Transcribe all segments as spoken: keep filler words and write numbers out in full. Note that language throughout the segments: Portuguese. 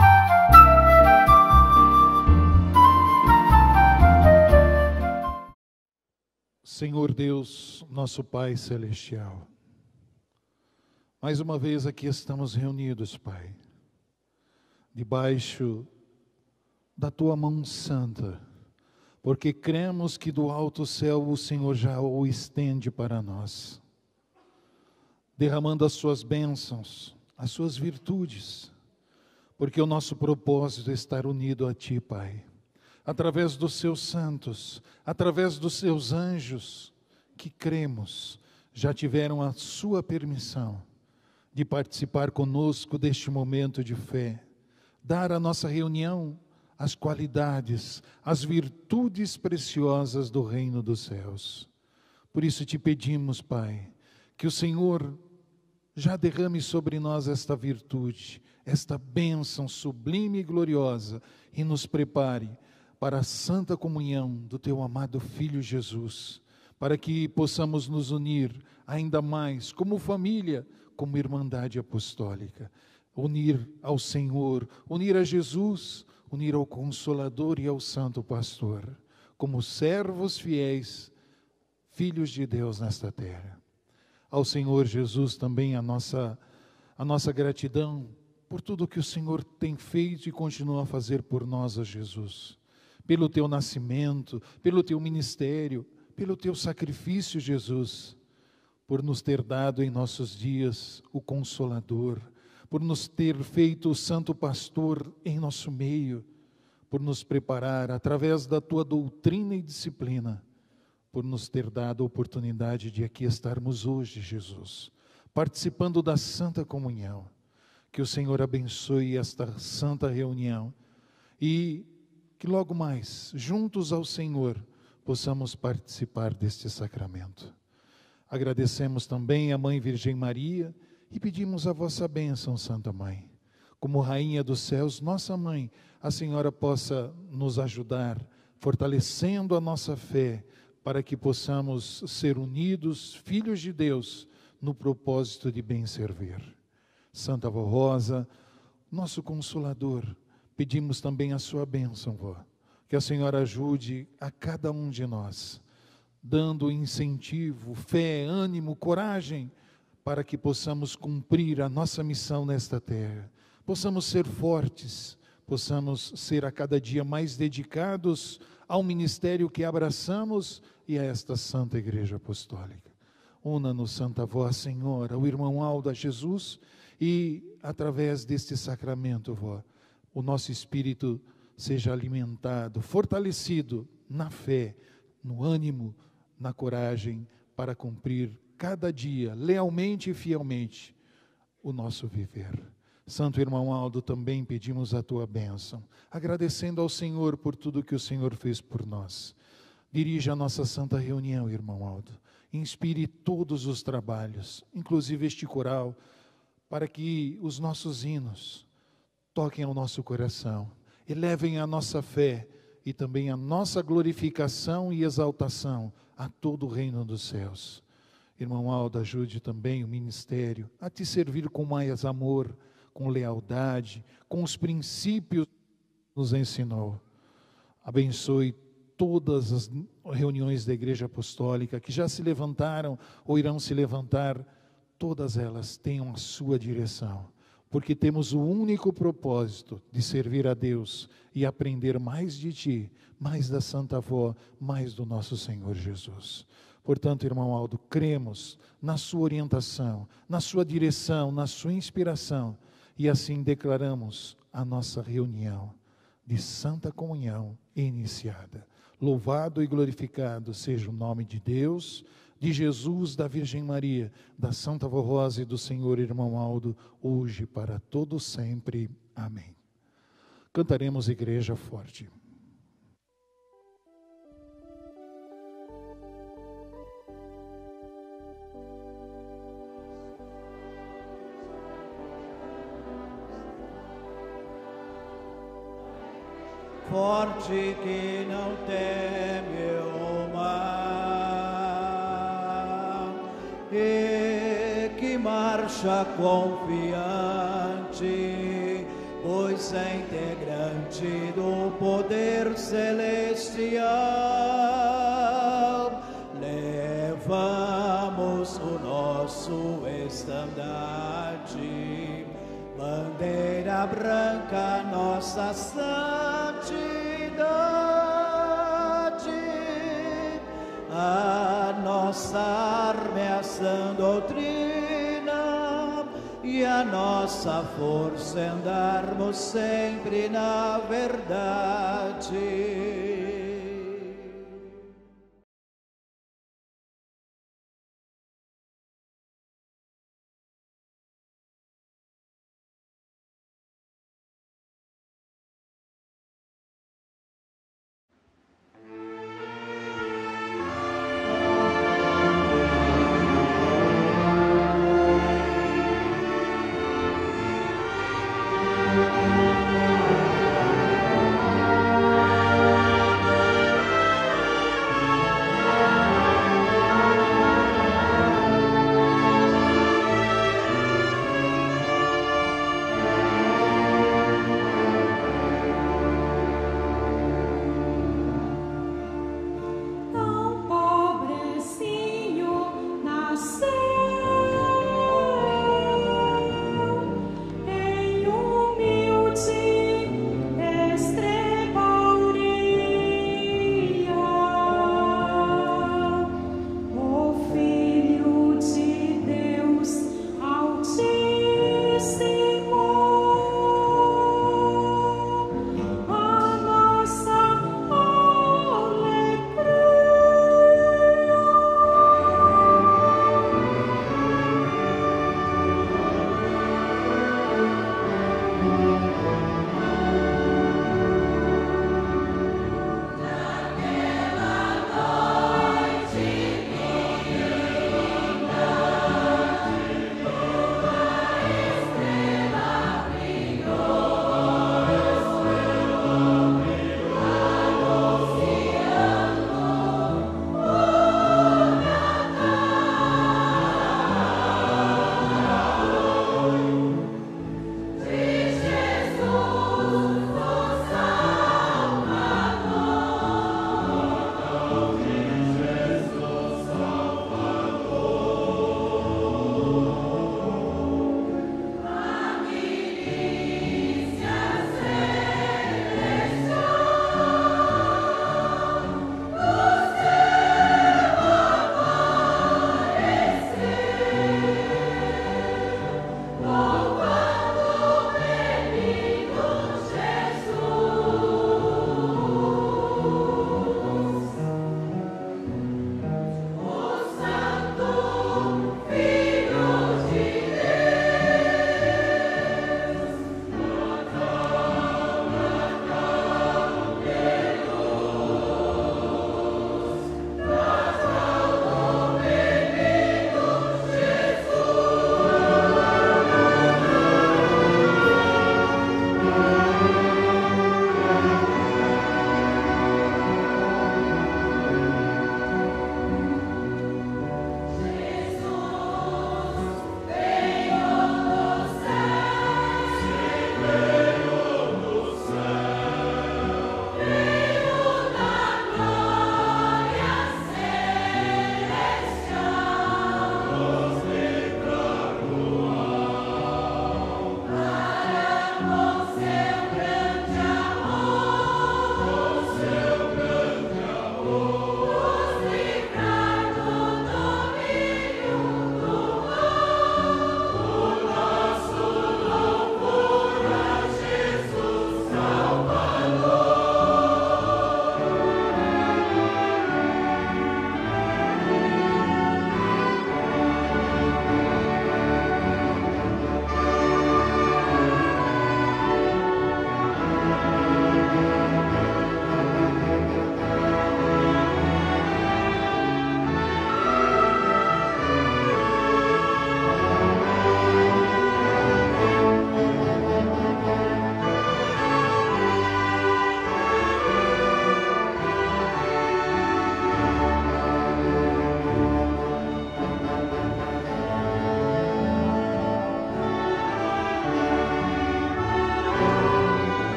Senhor Deus, nosso Pai Celestial, mais uma vez aqui estamos reunidos, Pai, debaixo da Tua mão santa, porque cremos que do alto céu o Senhor já o estende para nós, derramando as Suas bênçãos, as Suas virtudes, porque o nosso propósito é estar unido a Ti, Pai, através dos Seus santos, através dos Seus anjos, que cremos, já tiveram a Sua permissão de participar conosco deste momento de fé, dar à nossa reunião as qualidades, as virtudes preciosas do reino dos céus. Por isso te pedimos, Pai, que o Senhor já derrame sobre nós esta virtude, esta bênção sublime e gloriosa, e nos prepare para a santa comunhão do Teu amado Filho Jesus, para que possamos nos unir ainda mais como família, como irmandade apostólica, unir ao Senhor, unir a Jesus, unir ao Consolador e ao Santo Pastor, como servos fiéis, filhos de Deus nesta terra. Ao Senhor Jesus também a nossa, a nossa gratidão por tudo que o Senhor tem feito e continua a fazer por nós, ó Jesus, pelo Teu nascimento, pelo Teu ministério, pelo Teu sacrifício, Jesus, por nos ter dado em nossos dias o Consolador, por nos ter feito o Santo Pastor em nosso meio, por nos preparar através da Tua doutrina e disciplina, por nos ter dado a oportunidade de aqui estarmos hoje, Jesus, participando da Santa Comunhão. Que o Senhor abençoe esta santa reunião e que logo mais, juntos ao Senhor, possamos participar deste sacramento. Agradecemos também a Mãe Virgem Maria e pedimos a vossa bênção, Santa Mãe. Como Rainha dos Céus, nossa Mãe, a Senhora possa nos ajudar, fortalecendo a nossa fé, para que possamos ser unidos, filhos de Deus, no propósito de bem servir. Santa Vó Rosa, nosso Consolador, pedimos também a sua bênção, vó, que a Senhora ajude a cada um de nós, dando incentivo, fé, ânimo, coragem, para que possamos cumprir a nossa missão nesta terra, possamos ser fortes, possamos ser a cada dia mais dedicados ao ministério que abraçamos e a esta Santa Igreja Apostólica. Una-nos, Santa Vó, Senhora, o irmão Aldo, a Jesus, e através deste sacramento, vó, o nosso espírito seja alimentado, fortalecido na fé, no ânimo, na coragem, para cumprir cada dia, lealmente e fielmente, o nosso viver. Santo irmão Aldo, também pedimos a tua bênção, agradecendo ao Senhor por tudo que o Senhor fez por nós. Dirija a nossa santa reunião, irmão Aldo. Inspire todos os trabalhos, inclusive este coral, para que os nossos hinos toquem ao nosso coração, elevem a nossa fé e também a nossa glorificação e exaltação a todo o reino dos céus. Irmão Aldo, ajude também o ministério a te servir com mais amor, com lealdade, com os princípios que nos ensinou. Abençoe todas as reuniões da Igreja Apostólica que já se levantaram ou irão se levantar, todas elas tenham a sua direção, porque temos o único propósito de servir a Deus e aprender mais de Ti, mais da Santa Avó, mais do nosso Senhor Jesus. Portanto, irmão Aldo, cremos na sua orientação, na sua direção, na sua inspiração, e assim declaramos a nossa reunião de Santa Comunhão iniciada. Louvado e glorificado seja o nome de Deus, de Jesus, da Virgem Maria, da Santa Vó Rosa e do Senhor irmão Aldo, hoje e para todo sempre. Amém. Cantaremos Igreja Forte. Forte que não teme o mal e que marcha confiante pois é integrante do poder celestial. Levamos o nosso estandarte, bandeira branca, nossa santidade, a nossa arma é a sã doutrina, e a nossa força é andarmos sempre na verdade.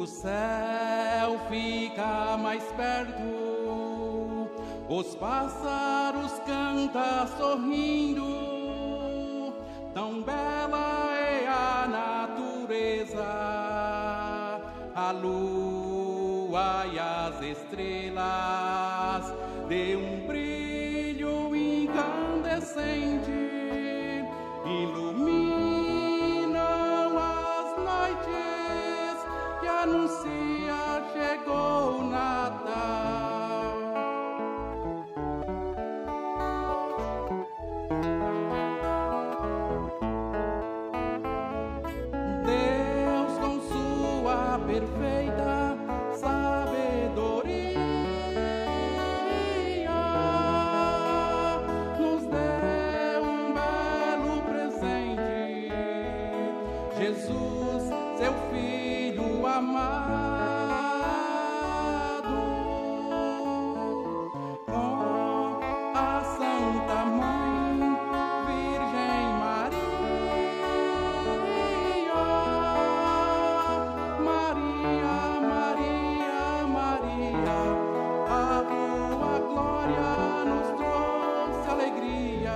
o céu fica mais perto, os pássaros cantam sorrindo, tão bela é a natureza, a lua e as estrelas de um brilho incandescente iluminam as noites que anuncia chegou o Natal. Deus com sua perfeita sabedoria nos deu um belo presente, Jesus, seu Filho amado, com a Santa Mãe, Virgem Maria, Maria, Maria, Maria, a tua glória nos trouxe alegria.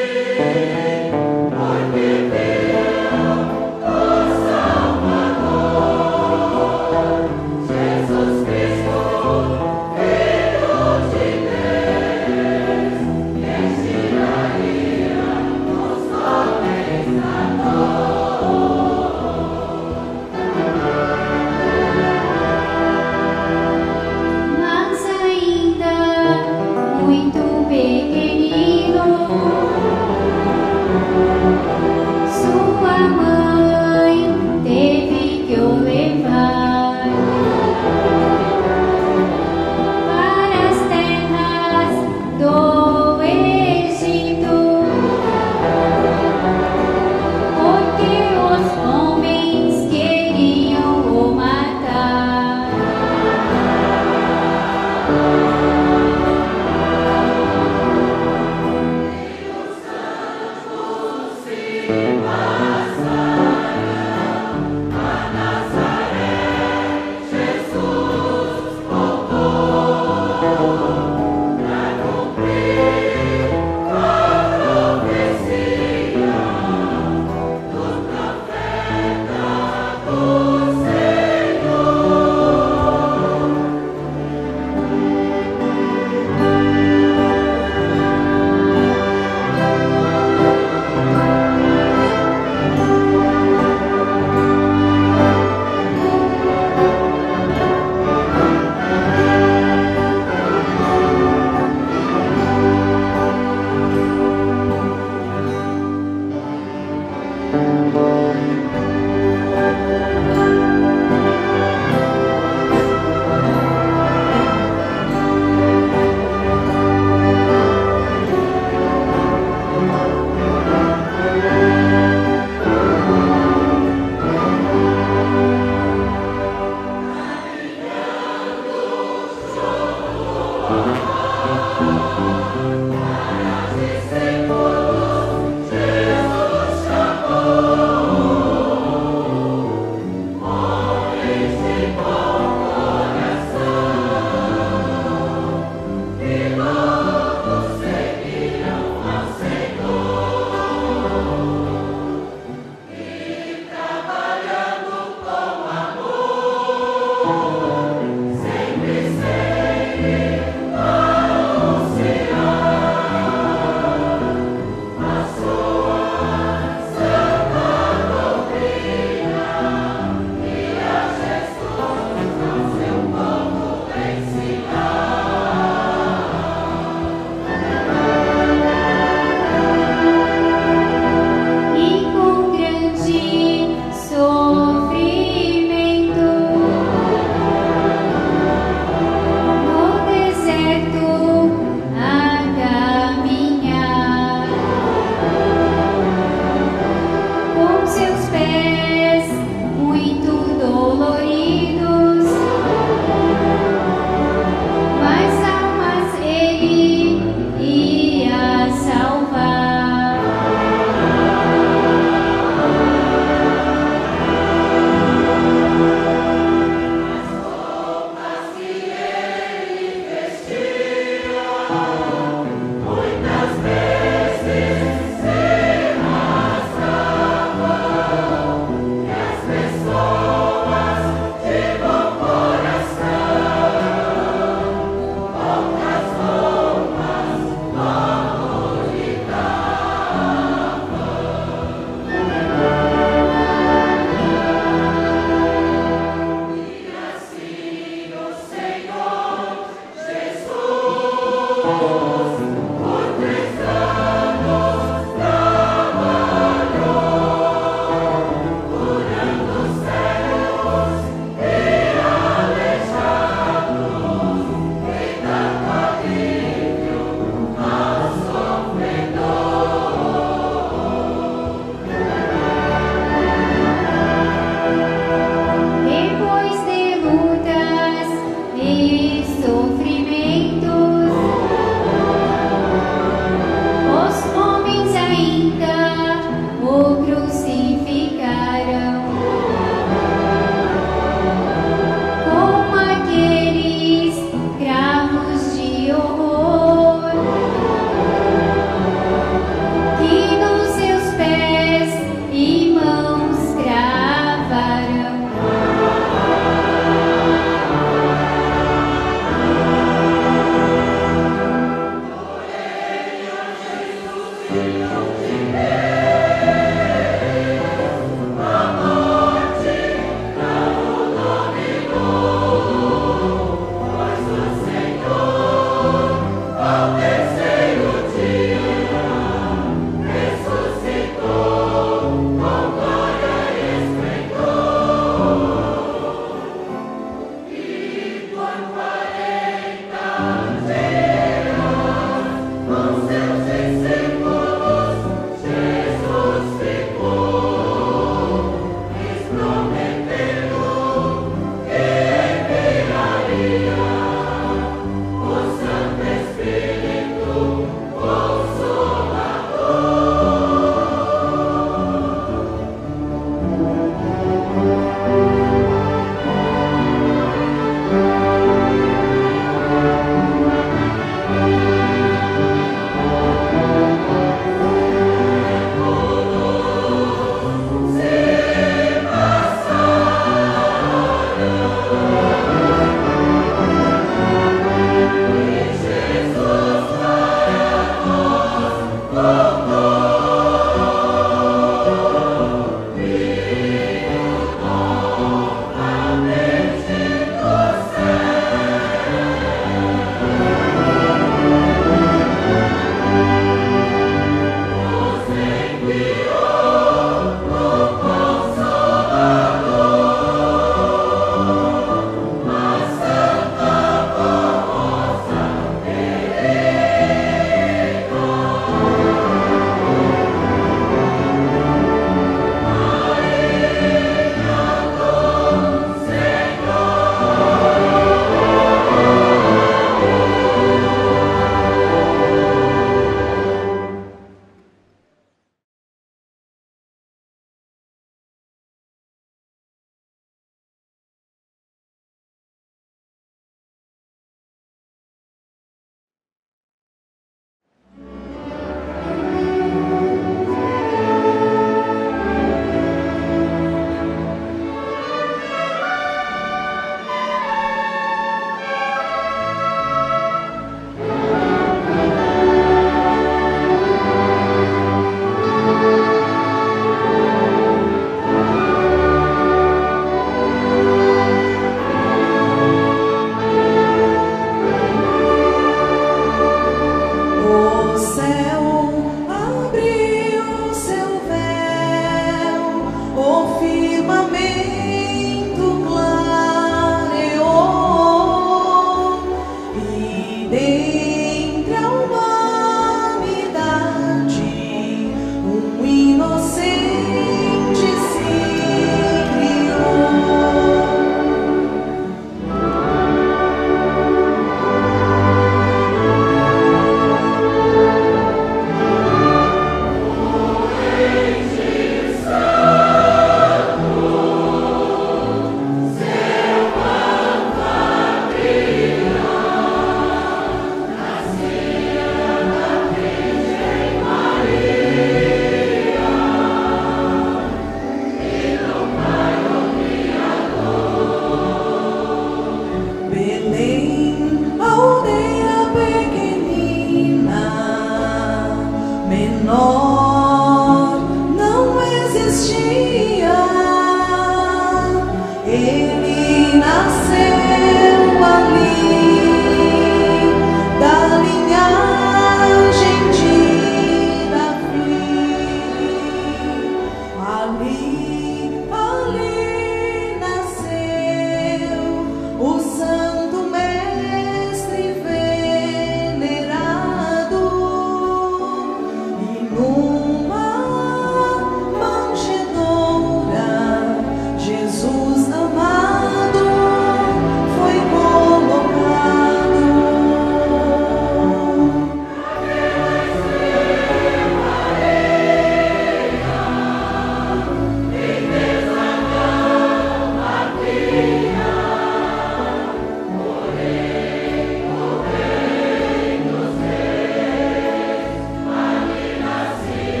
Nasci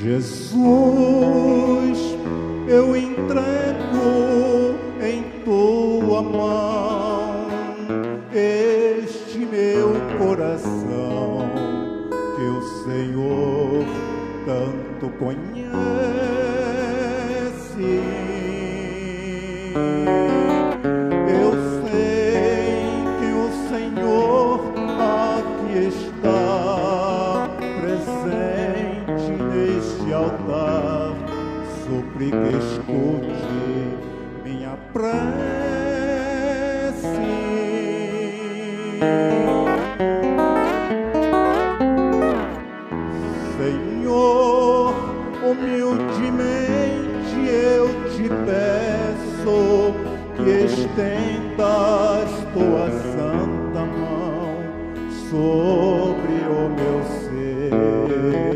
Jesus, eu entrego em tua mão este meu coração, que o Senhor tanto conhece. Eu sei que o Senhor aqui está presente neste altar. Suplico, escute minha prece. Senhor, humildemente eu te peço que estendas tua santa mão sobre o meu ser.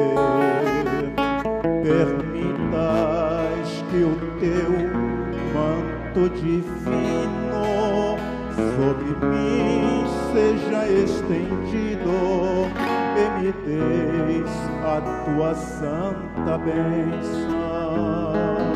Permitas que o teu manto divino sobre mim seja estendido e me deis a tua santa bênção.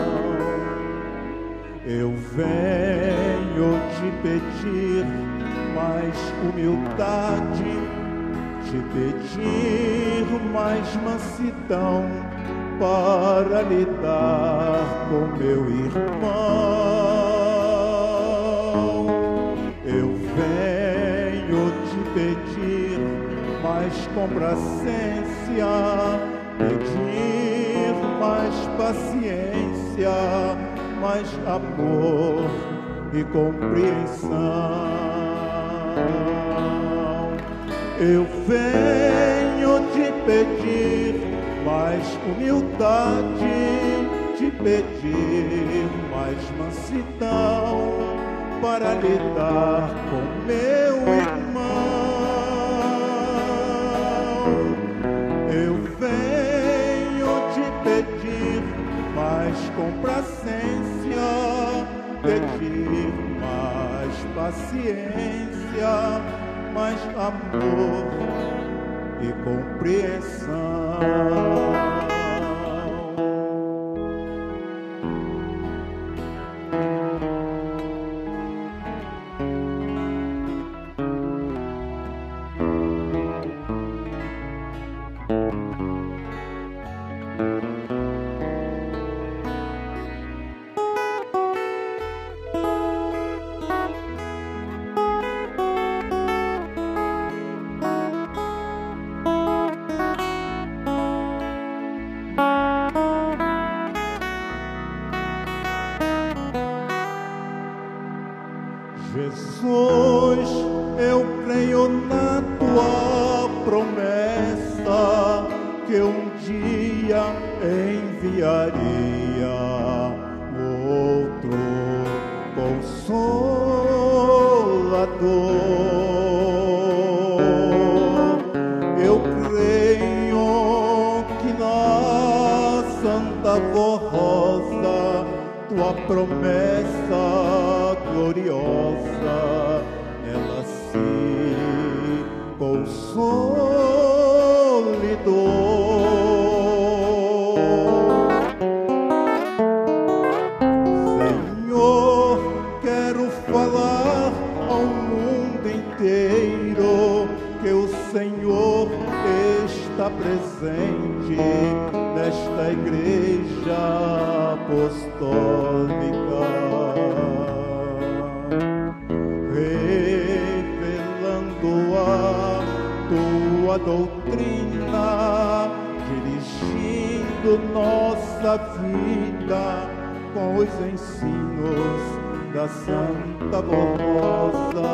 Eu venho te pedir mais humildade, te pedir mais mansidão para lidar com meu irmão. Eu venho te pedir mais complacência, pedir mais paciência, mais amor e compreensão. Eu venho te pedir mais humildade, te pedir mais mansidão para lidar com meu irmão. Eu venho te pedir mais complacência, pedir mais paciência, mais amor e compreensão. Jesus, eu creio na tua promessa que um dia enviaria outro Consolador. Eu creio que na Santa Voz Rosa tua promessa gloriosa, ela se consolidou. Senhor, quero falar ao mundo inteiro que o Senhor está presente nesta igreja apostólica, revelando a tua doutrina, dirigindo nossa vida com os ensinos da Santa Voz.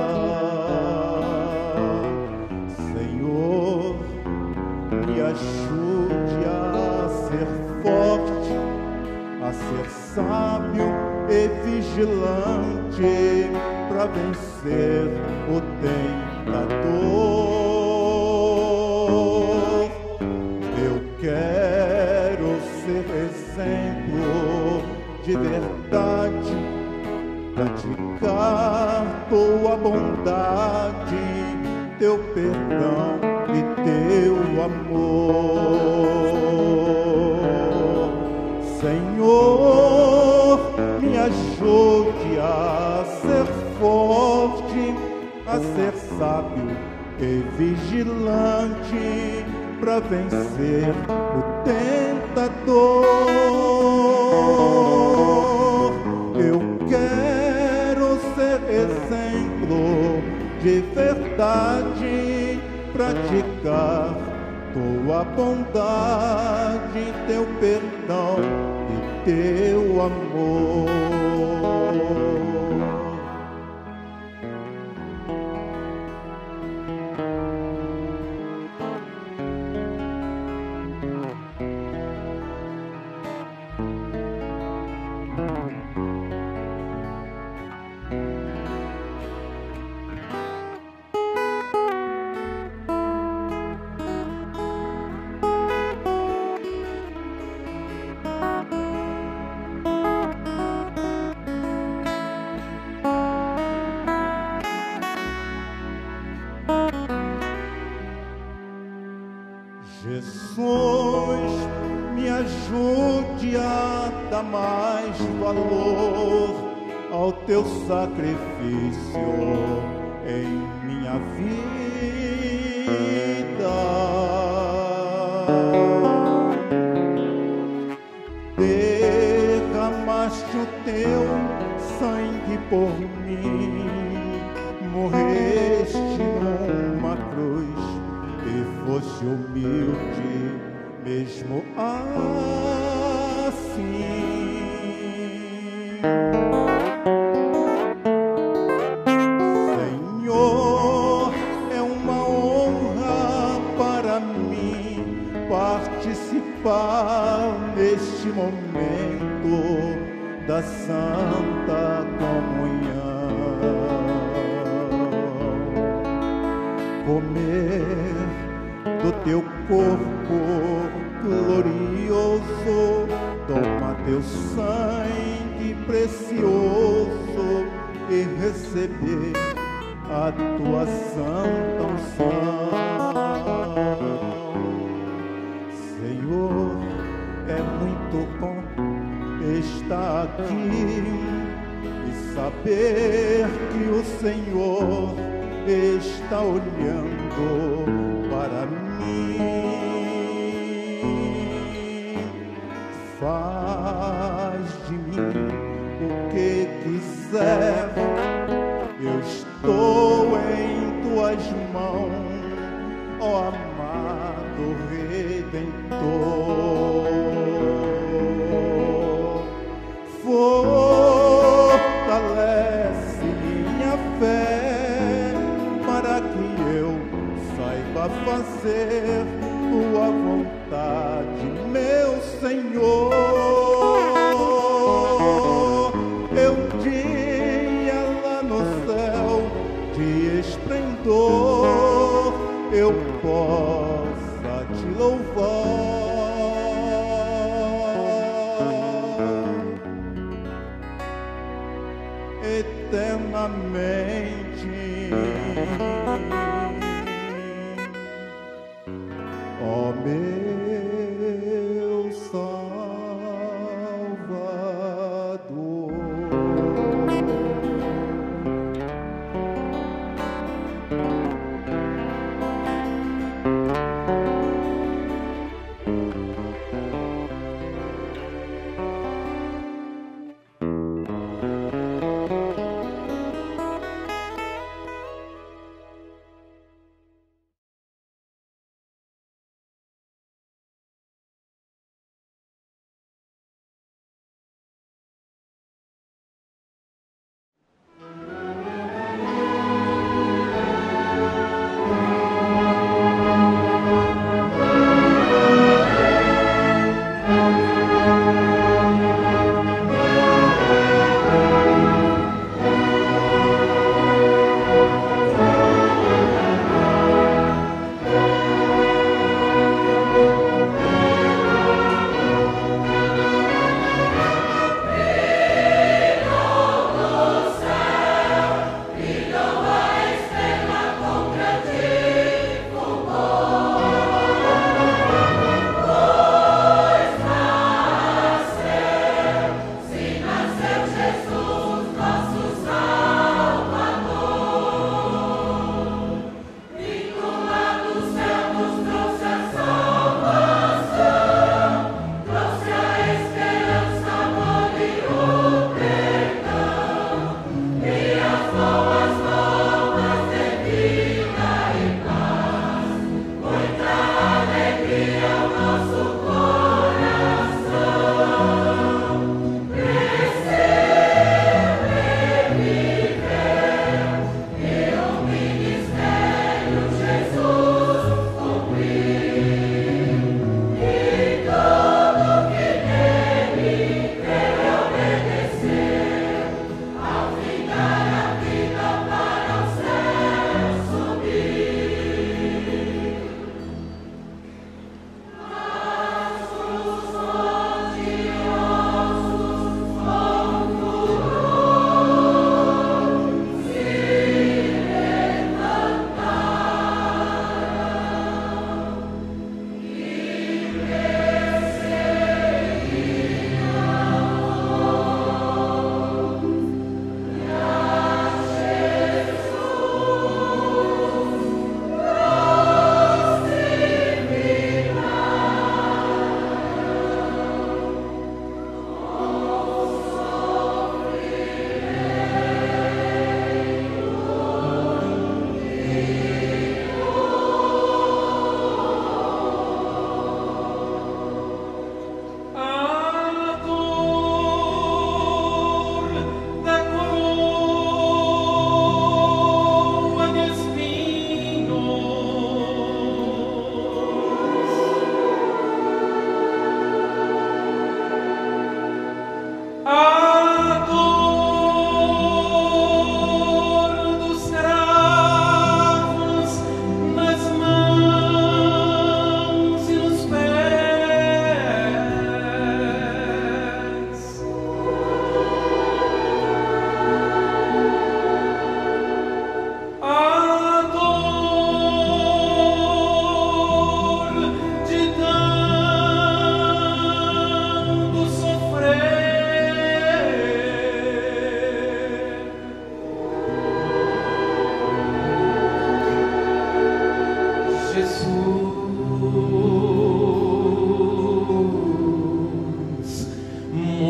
Senhor, me ajude a ser forte, a ser sábio e vigilante para vencer o tentador. Eu quero ser exemplo de verdade, praticar tua bondade, teu perdão e teu amor. a ser sábio e vigilante para vencer o tentador. Eu quero ser exemplo de verdade, praticar tua bondade, teu perdão e teu amor. Jesus, me ajude a dar mais valor ao teu sacrifício em minha vida. Derramaste o teu sangue por mim, morreste numa cruz e foste humilde mesmo assim. Senhor, é uma honra para mim participar neste momento da Santa Comunhão. Comer do teu corpo glorioso, toma teu sangue precioso e receber a tua santa unção. Senhor, é muito bom estar aqui e saber que o Senhor está olhando para mim. Faz de mim o que quiser, eu estou em tuas mãos, ó amado Redentor. Fortalece minha fé para que eu saiba fazer tua vontade, meu Senhor. Eu um dia lá no céu de esplendor eu possa te louvar eternamente. Ó meu Salvador.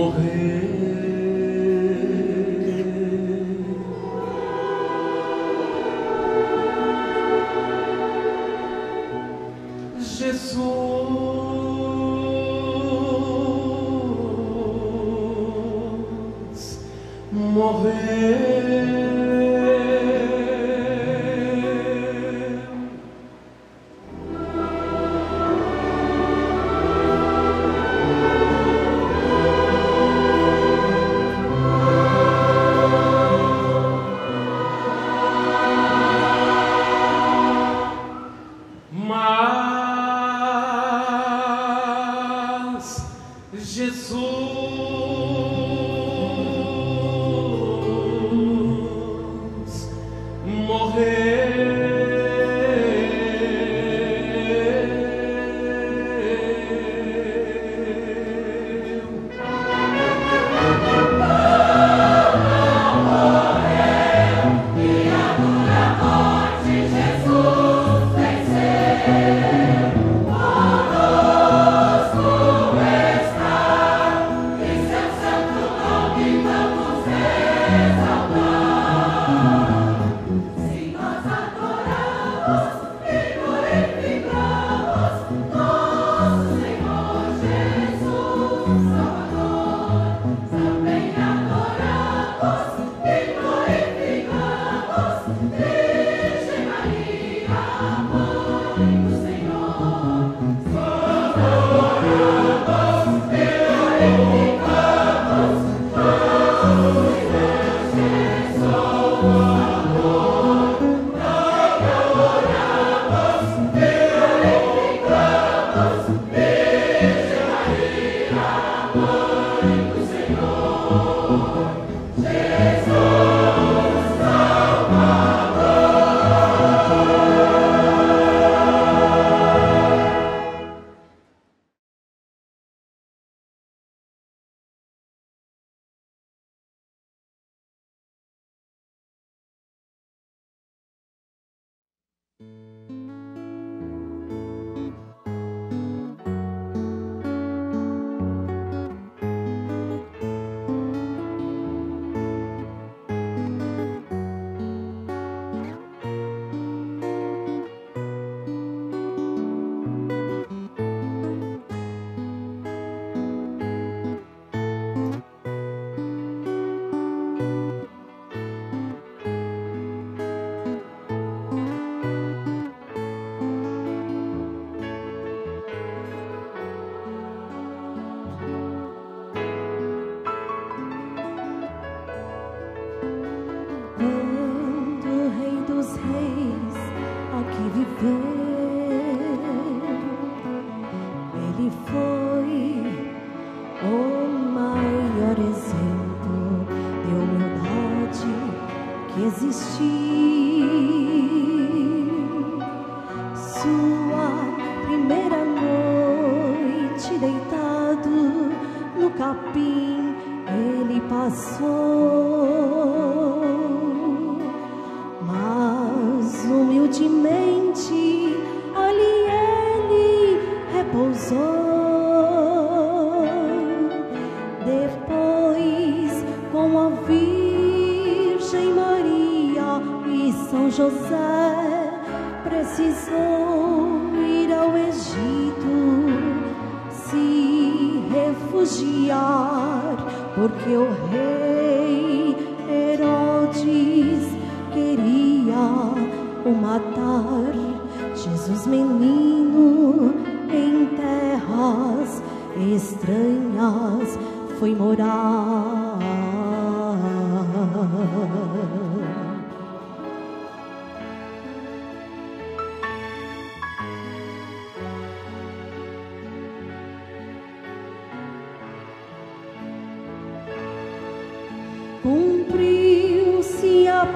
Cumpriu-se a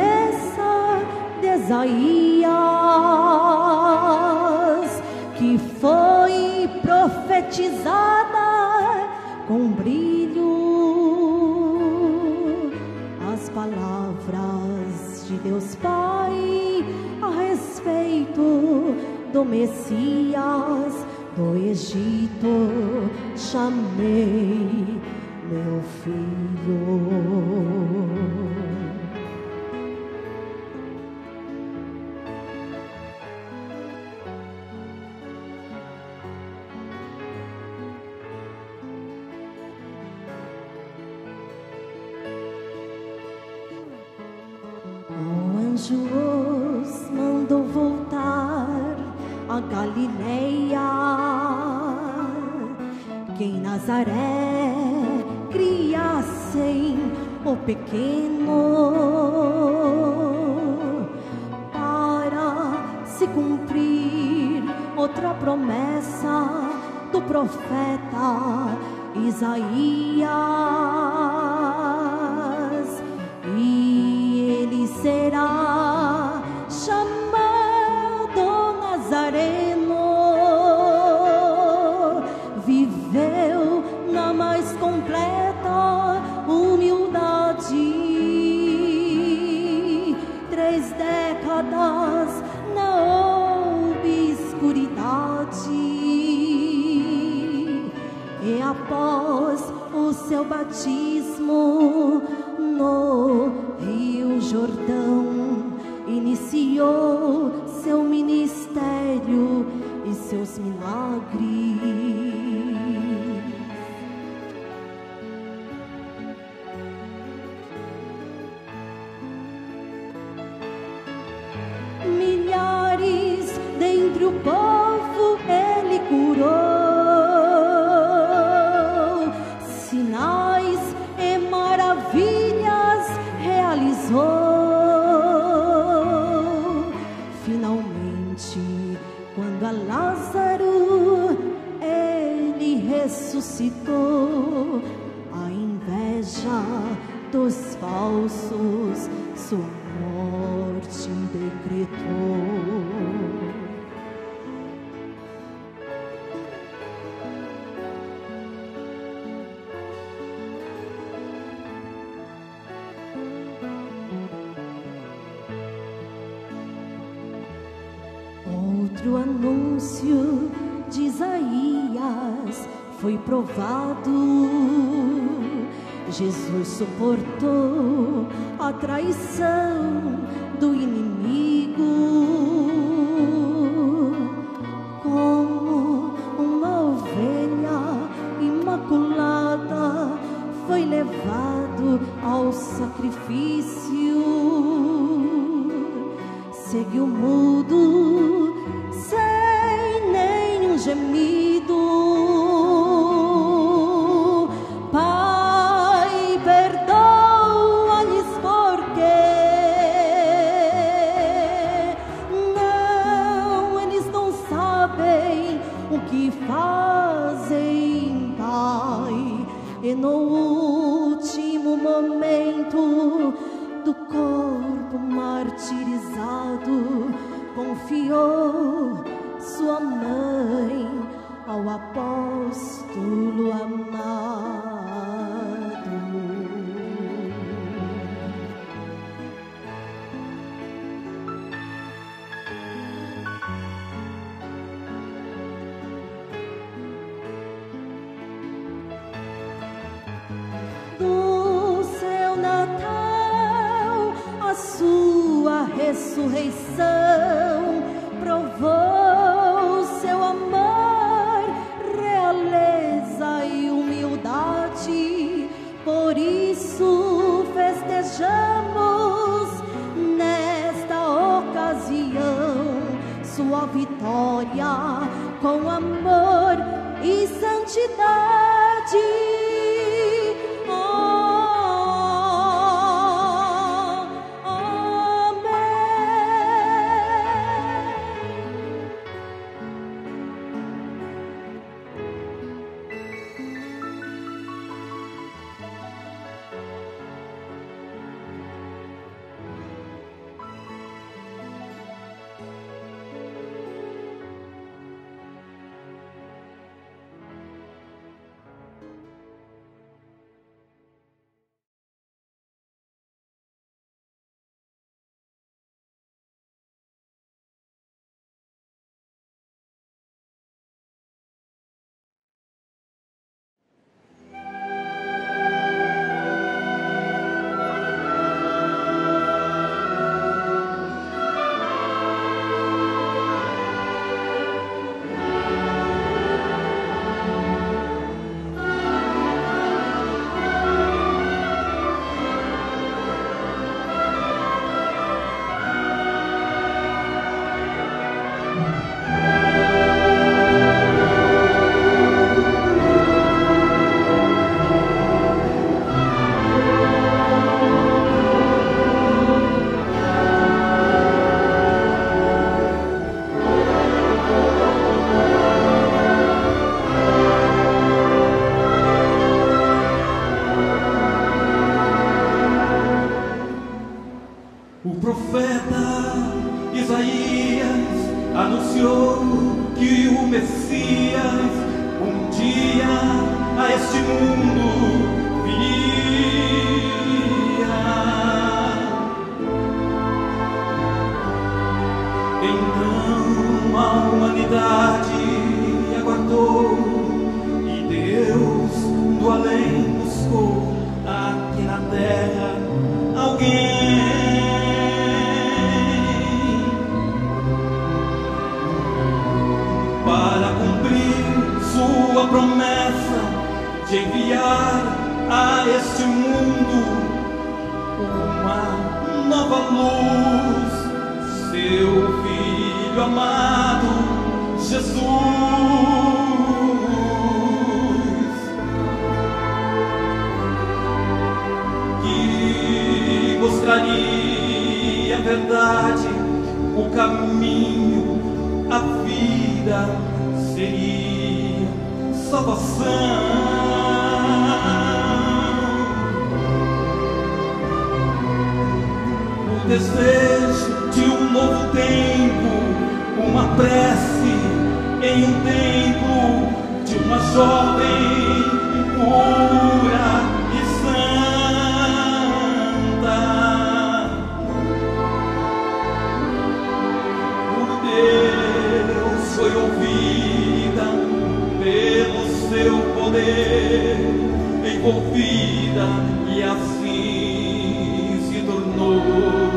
promessa de Isaías, que foi profetizada com brilho. As palavras de Deus Pai a respeito do Messias do Egito chamei meu filho. Os mandou voltar a Galileia, que em Nazaré criassem o pequeno, para se cumprir outra promessa do profeta Isaías. E ele será chamado Nazareno. Viveu na mais completa humildade, três décadas na obscuridade, e após o seu batismo no Rio Jordão, iniciou seu ministério e seus milagres. Milhares dentre o povo ele curou, sinais e maravilhas realizou. Finalmente, quando a Lázaro ele ressuscitou, a inveja dos falsos sua morte decretou. Outro anúncio de Isaías foi provado. Jesus suportou a traição do inimigo, como uma ovelha imaculada foi levado ao sacrifício. Seguiu mudo, sem nenhum gemido. Pai, perdoa-lhes porque não, eles não sabem o que fazem, Pai. E no último momento do corpo martirizado, confiou sua mãe ao apóstolo amado. Do seu Natal, a sua ressurreição, provou seu amor, realeza e humildade. Por isso festejamos nesta ocasião sua vitória com amor e santidade. como a humanidade aguardou e Deus do além buscou aqui na terra alguém para cumprir sua promessa de enviar a este mundo uma nova luz, seu Filho amado Jesus, que mostraria a verdade, o caminho, a vida, seria salvação. O desejo de um novo tempo, uma prece em um templo de uma jovem pura e santa. Por Deus foi ouvida pelo seu poder, envolvida e assim se tornou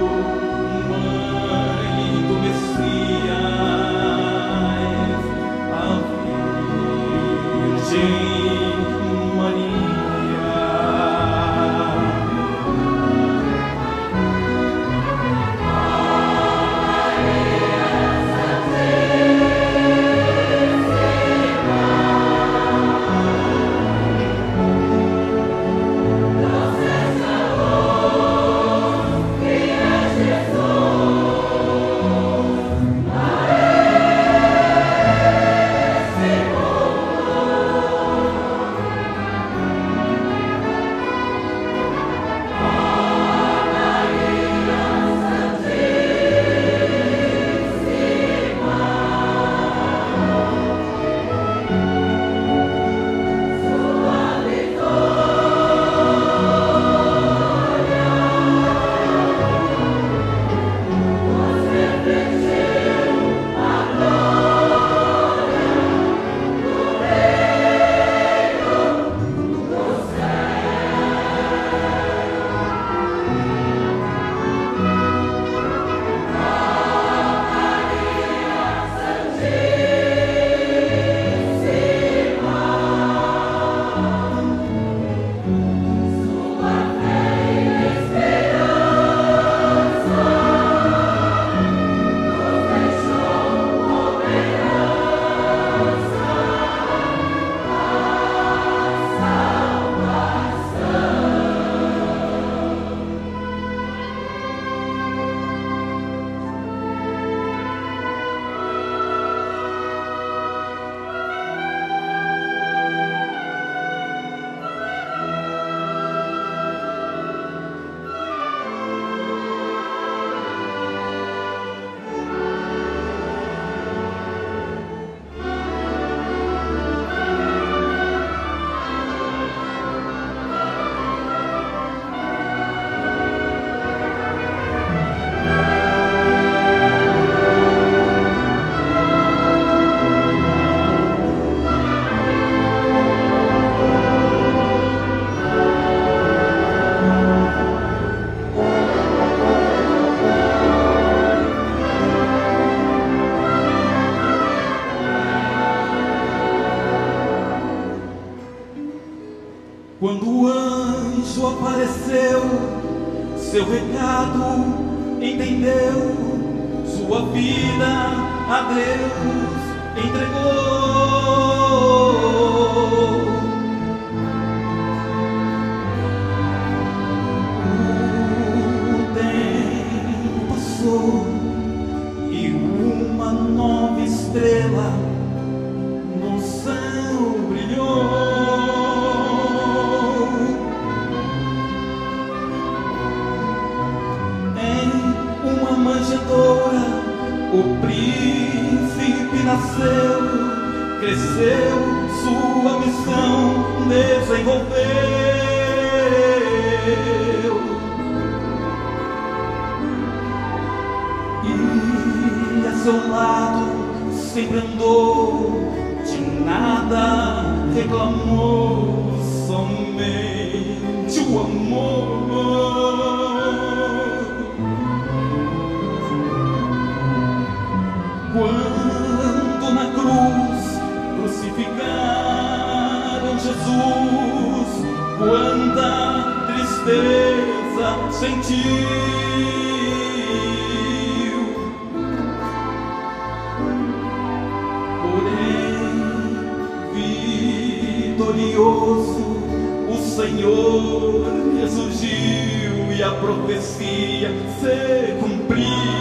quando o anjo apareceu, seu recado entendeu, sua vida a Deus entregou. O tempo passou e uma nova estrela no céu brilhou. Manjedoura, o príncipe nasceu, cresceu, sua missão desenvolveu. E a seu lado, sempre andou, de nada reclamou, somente o amor. Quando na cruz crucificaram Jesus, quanta tristeza sentiu. Porém, vitorioso, o Senhor ressurgiu e a profecia se cumpriu.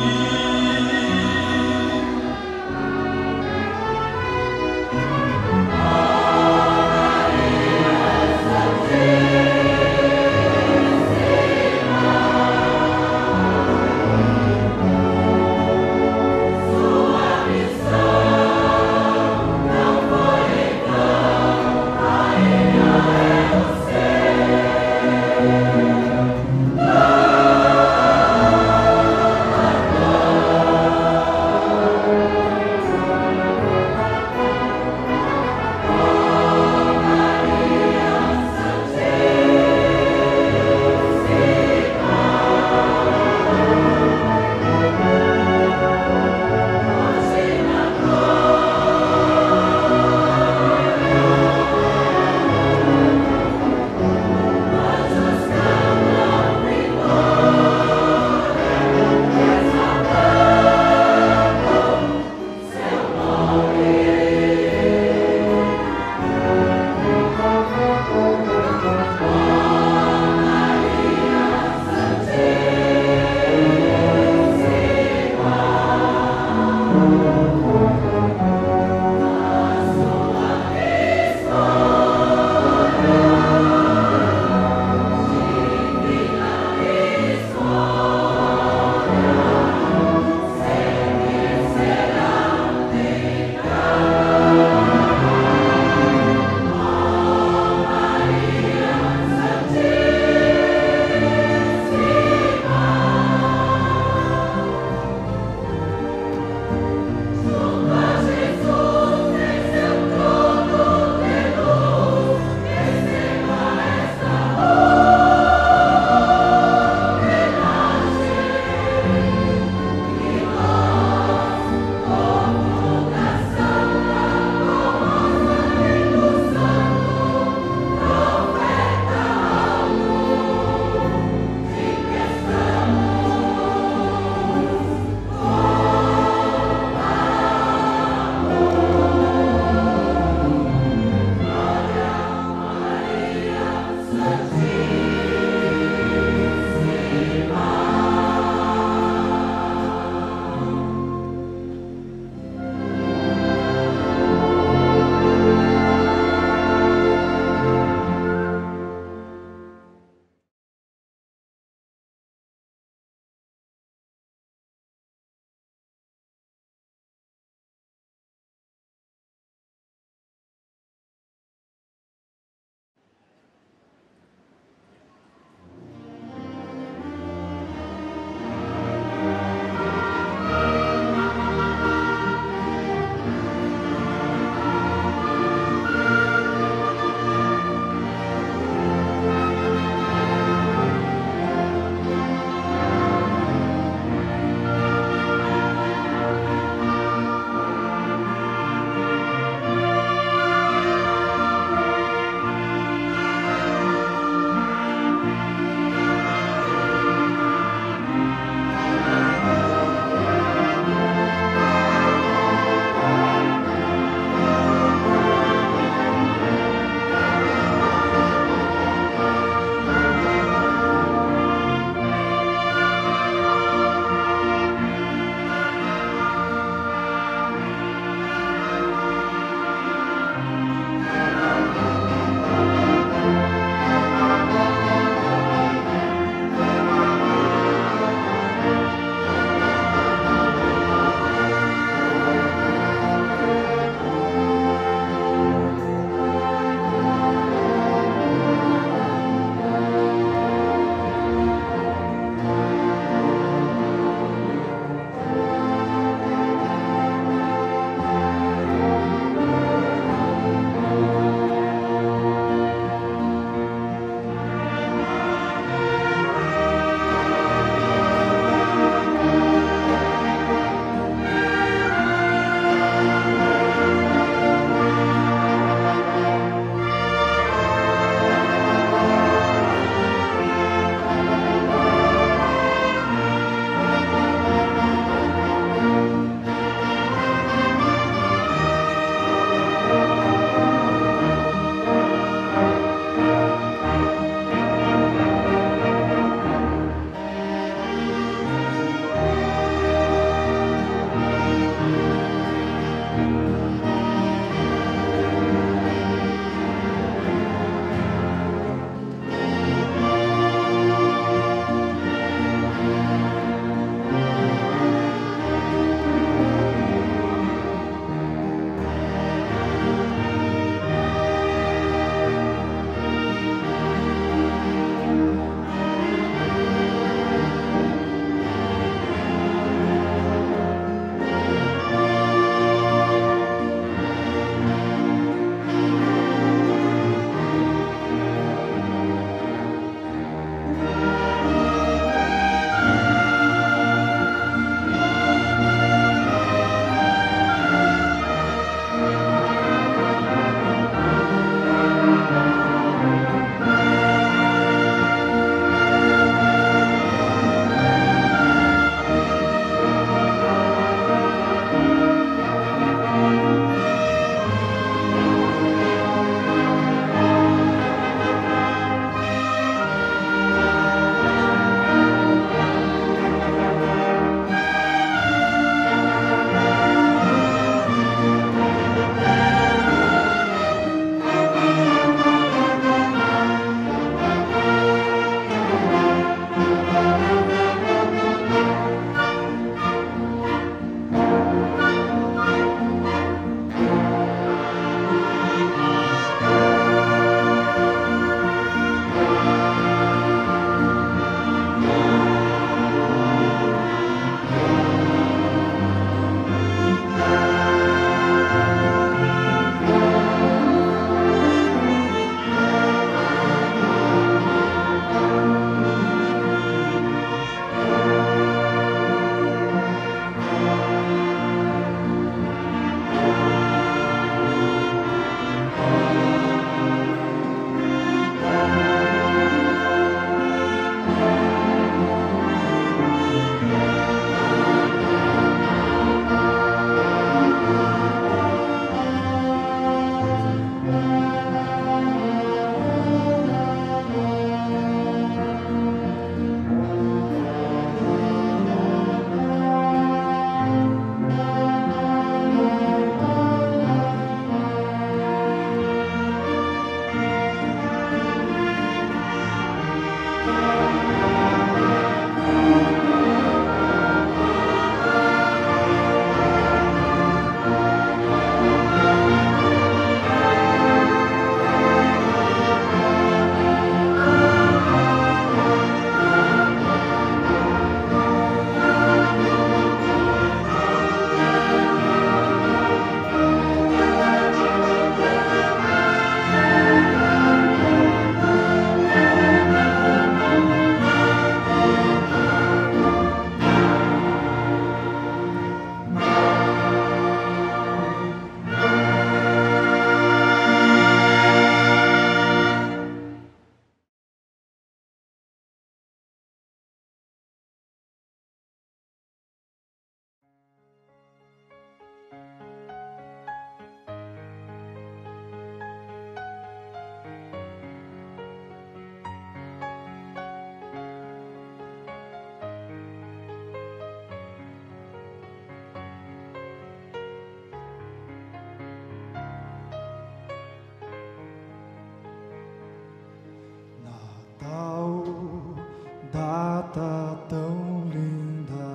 Data tão linda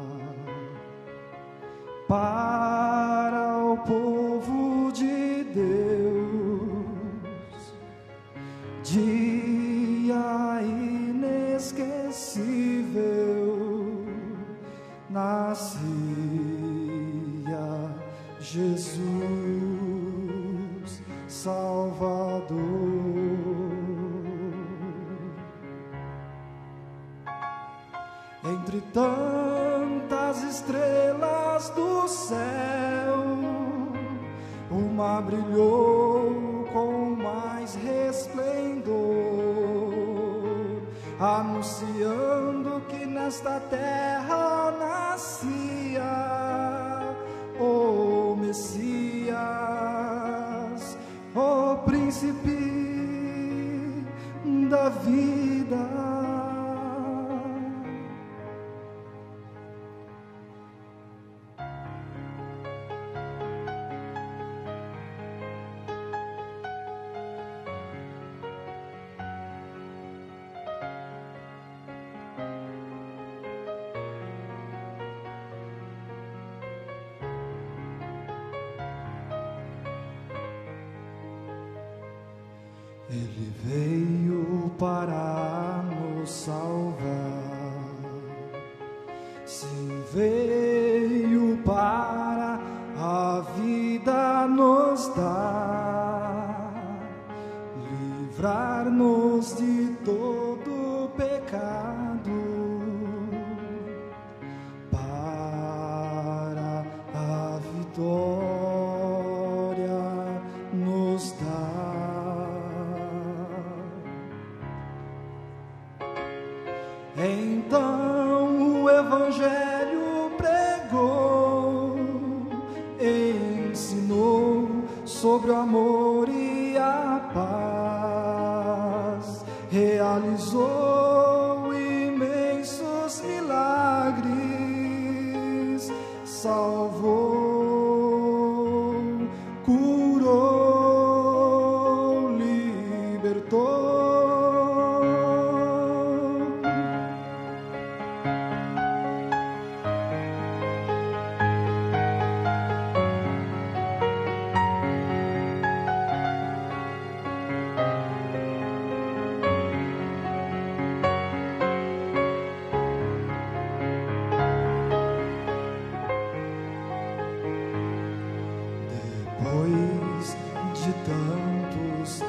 para o povo de Deus, dia inesquecível, nascia Jesus Salvador. Entre tantas estrelas do céu, uma brilhou com mais resplendor, anunciando que nesta terra nascia o Messias, o príncipe da vida. Ele veio para nos salvar, sim, veio para a vida nos dar, livrar-nos de todo pecado, para a vitória nos dar. Então o Evangelho pregou, ensinou sobre o amor e a paz, realizou imensos milagres, salvou, curou, libertou. Depois de tantos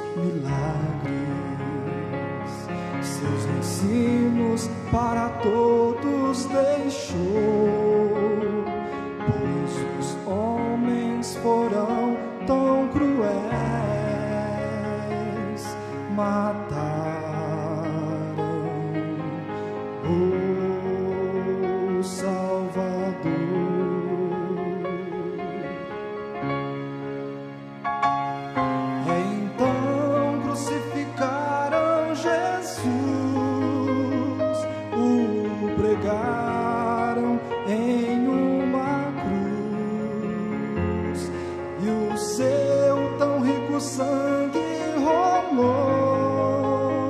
milagres, seus ensinos para todos deixou, pois os homens foram tão cruéis, mataram o Salvador. Pregaram em uma cruz e o seu tão rico sangue rolou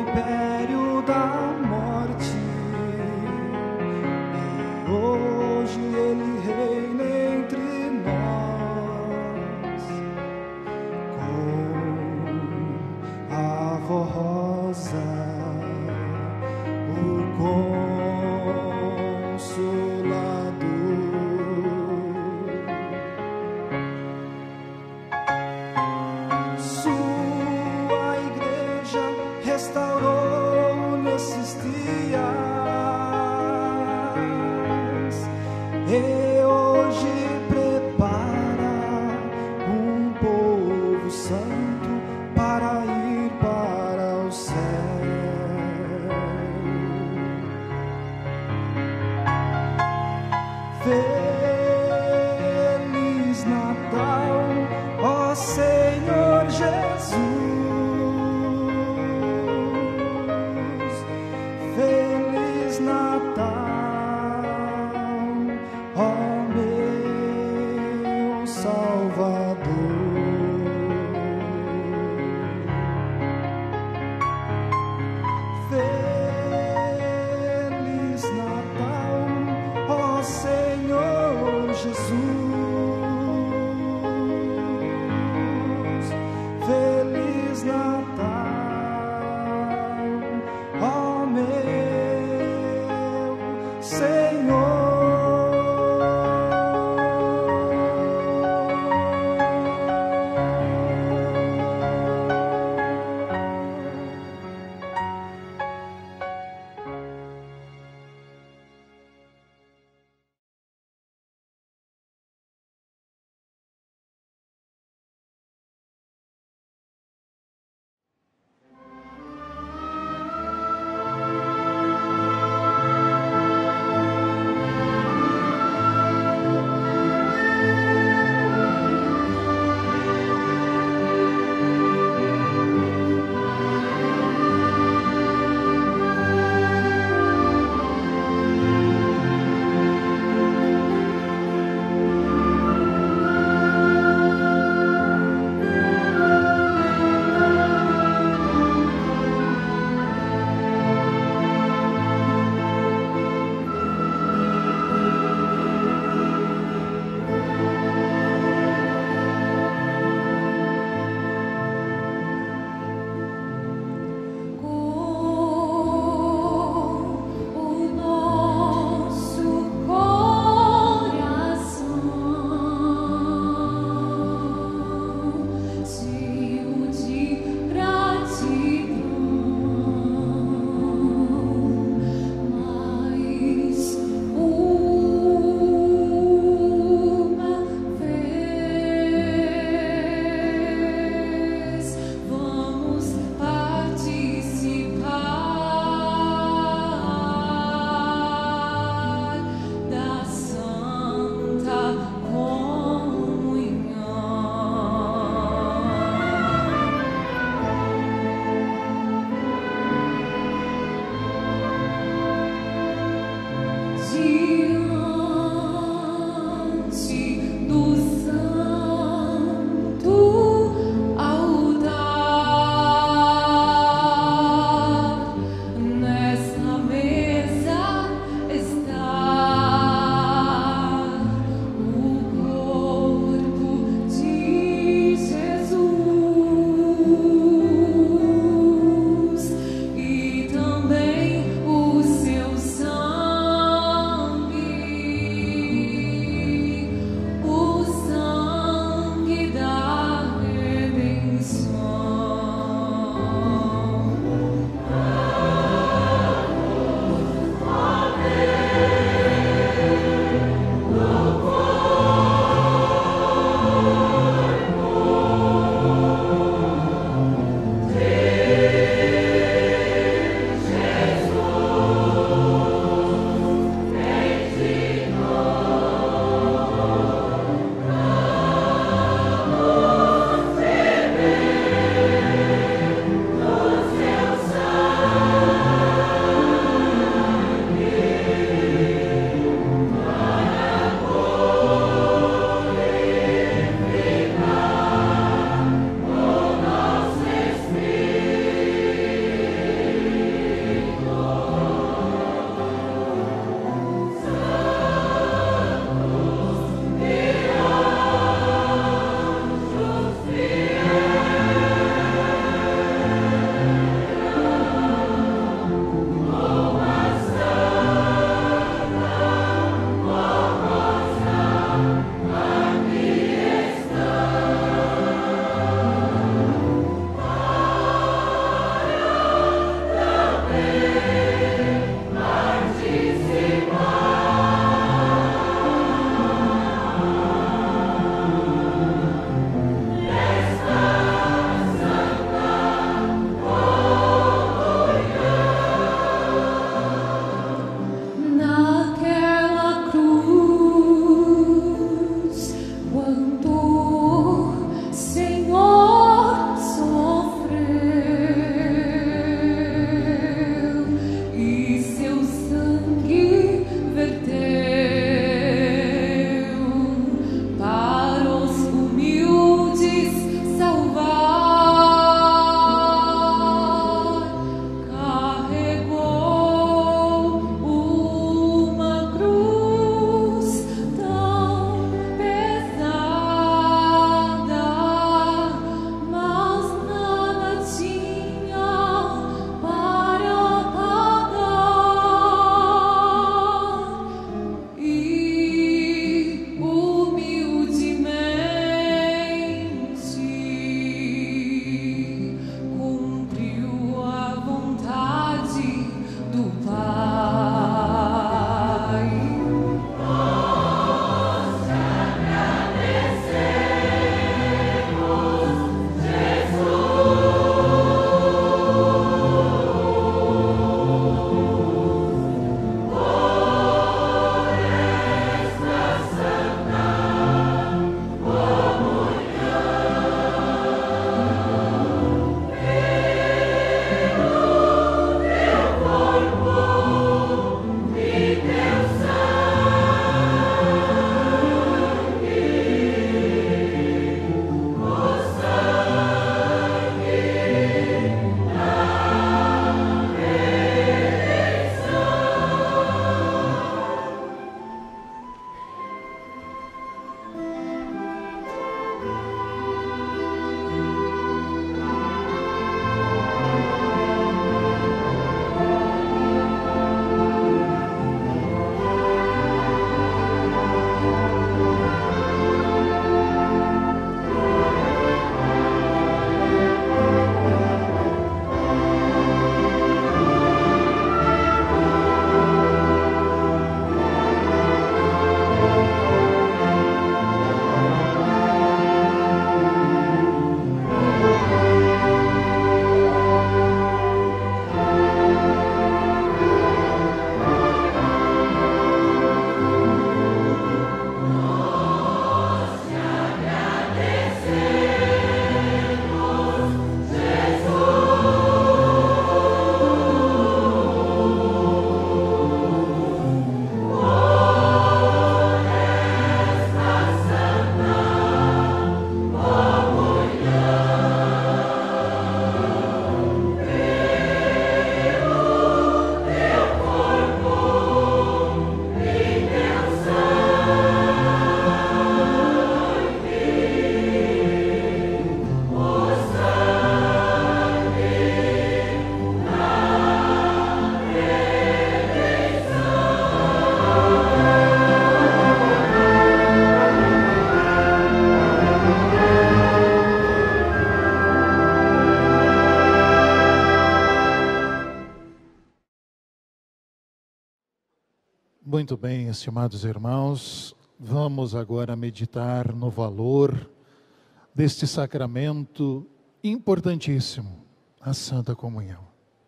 império da morte, e hoje ele reina entre nós, com a rosa, o Sua igreja restaurou nesses dias e hoje prepara um povo santo para ir para o céu. Feliz Natal, ó Senhor Jesus, Feliz Natal, ó meu Salvador. Muito bem, estimados irmãos, vamos agora meditar no valor deste sacramento importantíssimo, a Santa Comunhão.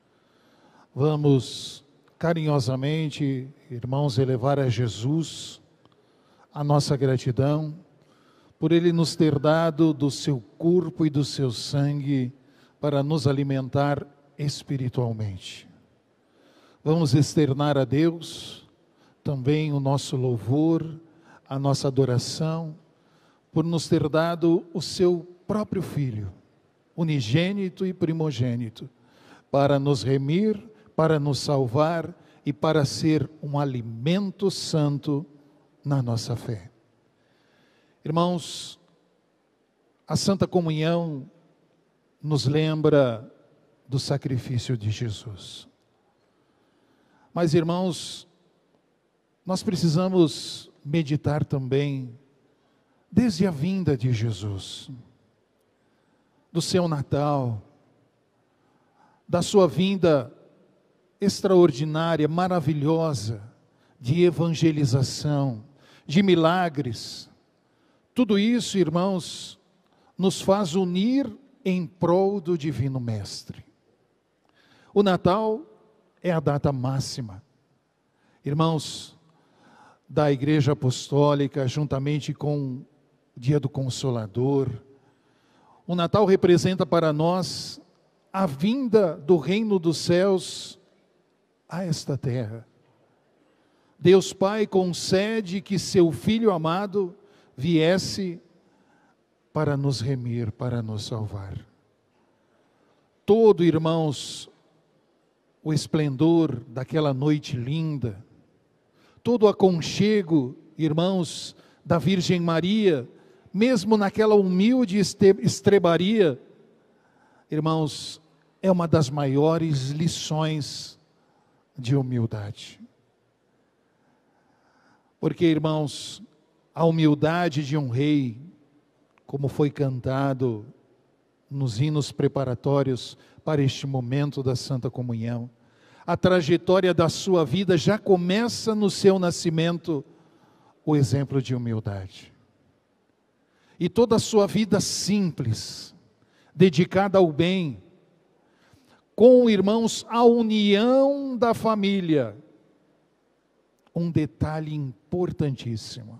Vamos carinhosamente, irmãos, elevar a Jesus a nossa gratidão por Ele nos ter dado do seu corpo e do seu sangue para nos alimentar espiritualmente. Vamos externar a Deus também o nosso louvor, a nossa adoração, por nos ter dado o seu próprio Filho, unigênito e primogênito, para nos remir, para nos salvar e para ser um alimento santo na nossa fé. Irmãos, a Santa Comunhão nos lembra do sacrifício de Jesus. Mas, irmãos, nós precisamos meditar também desde a vinda de Jesus, do seu Natal, da sua vinda extraordinária, maravilhosa, de evangelização, de milagres. Tudo isso, irmãos, nos faz unir em prol do Divino Mestre. O Natal é a data máxima, irmãos, da Igreja Apostólica, juntamente com o Dia do Consolador. O Natal representa para nós a vinda do reino dos céus a esta terra. Deus Pai concede que seu Filho amado viesse para nos remir, para nos salvar. Todo, irmãos, o esplendor daquela noite linda, todo o aconchego, irmãos, da Virgem Maria, mesmo naquela humilde estrebaria, irmãos, é uma das maiores lições de humildade. Porque, irmãos, a humildade de um rei, como foi cantado nos hinos preparatórios para este momento da Santa Comunhão, a trajetória da sua vida já começa no seu nascimento, o exemplo de humildade. E toda a sua vida simples, dedicada ao bem, com, irmãos, a união da família. Um detalhe importantíssimo.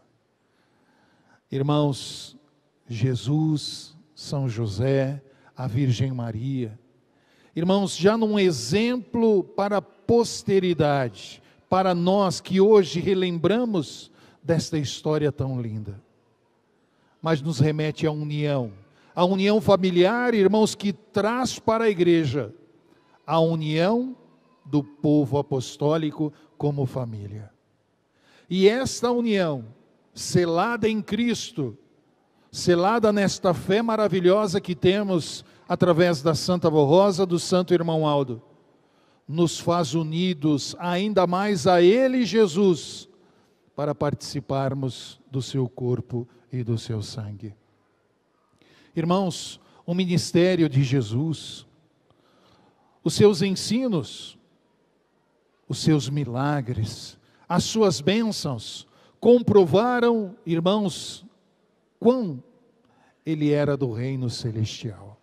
Irmãos, Jesus, São José, a Virgem Maria, irmãos, já num exemplo para a posteridade, para nós que hoje relembramos desta história tão linda. Mas nos remete à união, a união familiar, irmãos, que traz para a igreja a união do povo apostólico como família. E esta união, selada em Cristo, selada nesta fé maravilhosa que temos através da Santa Vó Rosa, do Santo Irmão Aldo, nos faz unidos ainda mais a Ele, Jesus, para participarmos do seu corpo e do seu sangue. Irmãos, o ministério de Jesus, os seus ensinos, os seus milagres, as suas bênçãos, comprovaram, irmãos, quão ele era do reino celestial.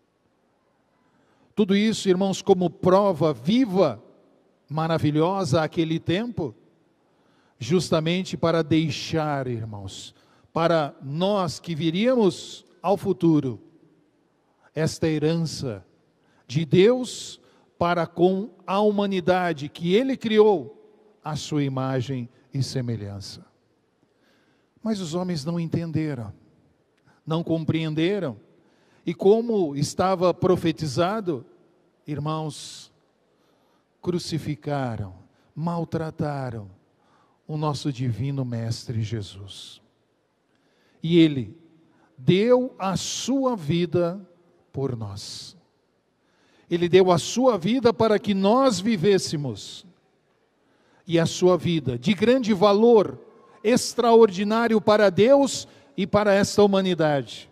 Tudo isso, irmãos, como prova viva, maravilhosa àquele tempo, justamente para deixar, irmãos, para nós que viríamos ao futuro, esta herança de Deus para com a humanidade que Ele criou, a sua imagem e semelhança. Mas os homens não entenderam, não compreenderam, e como estava profetizado, irmãos, crucificaram, maltrataram o nosso divino Mestre Jesus. E Ele deu a sua vida por nós. Ele deu a sua vida para que nós vivêssemos. E a sua vida, de grande valor, extraordinário para Deus e para esta humanidade.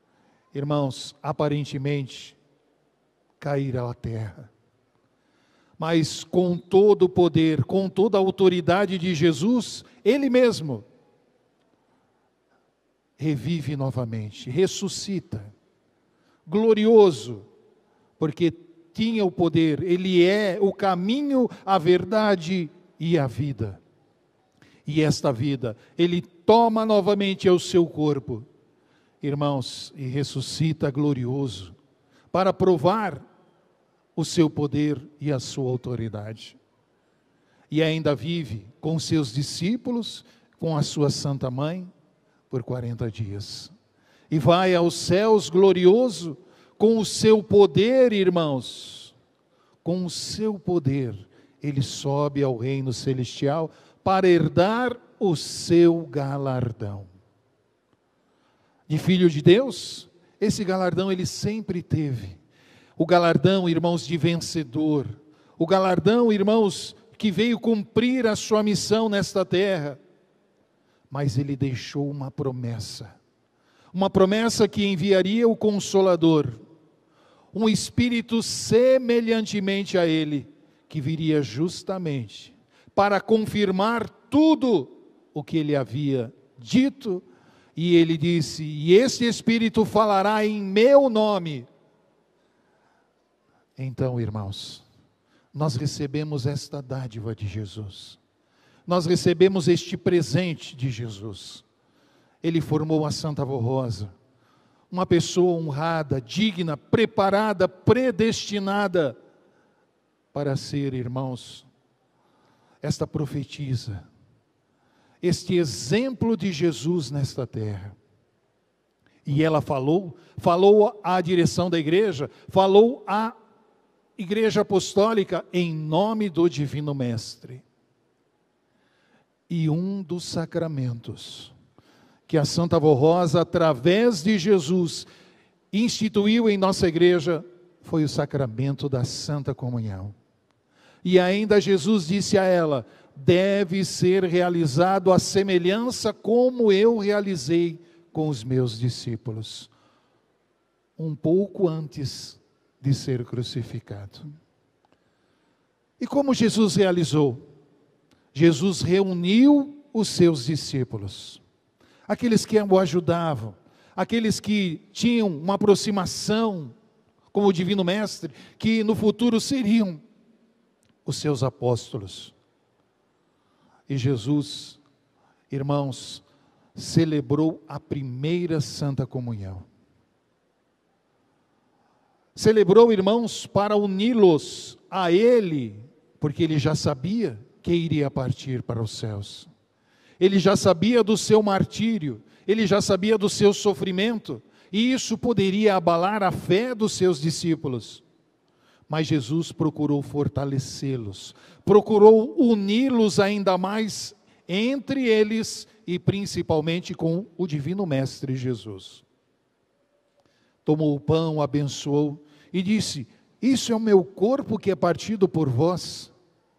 Irmãos, aparentemente, cair à terra. mas com todo o poder, com toda a autoridade de Jesus, Ele mesmo revive novamente, ressuscita, glorioso, porque tinha o poder, Ele é o caminho, a verdade e a vida. E esta vida, Ele toma novamente ao seu corpo, irmãos, e ressuscita glorioso, para provar o seu poder e a sua autoridade. E ainda vive com seus discípulos, com a sua Santa Mãe, por quarenta dias. E vai aos céus glorioso, com o seu poder, irmãos, com o seu poder, Ele sobe ao reino celestial para herdar o seu galardão. De filho de Deus, esse galardão Ele sempre teve. O galardão, irmãos, de vencedor. O galardão, irmãos, que veio cumprir a sua missão nesta terra. Mas Ele deixou uma promessa. Uma promessa que enviaria o Consolador. Um Espírito semelhantemente a Ele, que viria justamente para confirmar tudo o que Ele havia dito. E Ele disse, e este Espírito falará em meu nome. Então, irmãos, nós recebemos esta dádiva de Jesus. Nós recebemos este presente de Jesus. Ele formou a Santa Avó Rosa, uma pessoa honrada, digna, preparada, predestinada para ser, irmãos, esta profetisa, este exemplo de Jesus nesta terra. E ela falou, falou à direção da igreja, falou à Igreja Apostólica em nome do Divino Mestre. E um dos sacramentos que a Santa Avó Rosa, através de Jesus, instituiu em nossa igreja, foi o sacramento da Santa Comunhão. E ainda Jesus disse a ela, deve ser realizado à semelhança como eu realizei com os meus discípulos, um pouco antes de ser crucificado. E como Jesus realizou? Jesus reuniu os seus discípulos, aqueles que o ajudavam, aqueles que tinham uma aproximação com o Divino Mestre, que no futuro seriam os seus apóstolos. E Jesus, irmãos, celebrou a primeira Santa Comunhão. Celebrou, irmãos, para uni-los a Ele, porque Ele já sabia que iria partir para os céus. Ele já sabia do seu martírio, Ele já sabia do seu sofrimento, e isso poderia abalar a fé dos seus discípulos. Mas Jesus procurou fortalecê-los, procurou uni-los ainda mais entre eles e principalmente com o Divino Mestre Jesus. Tomou o pão, abençoou e disse, isso é o meu corpo que é partido por vós.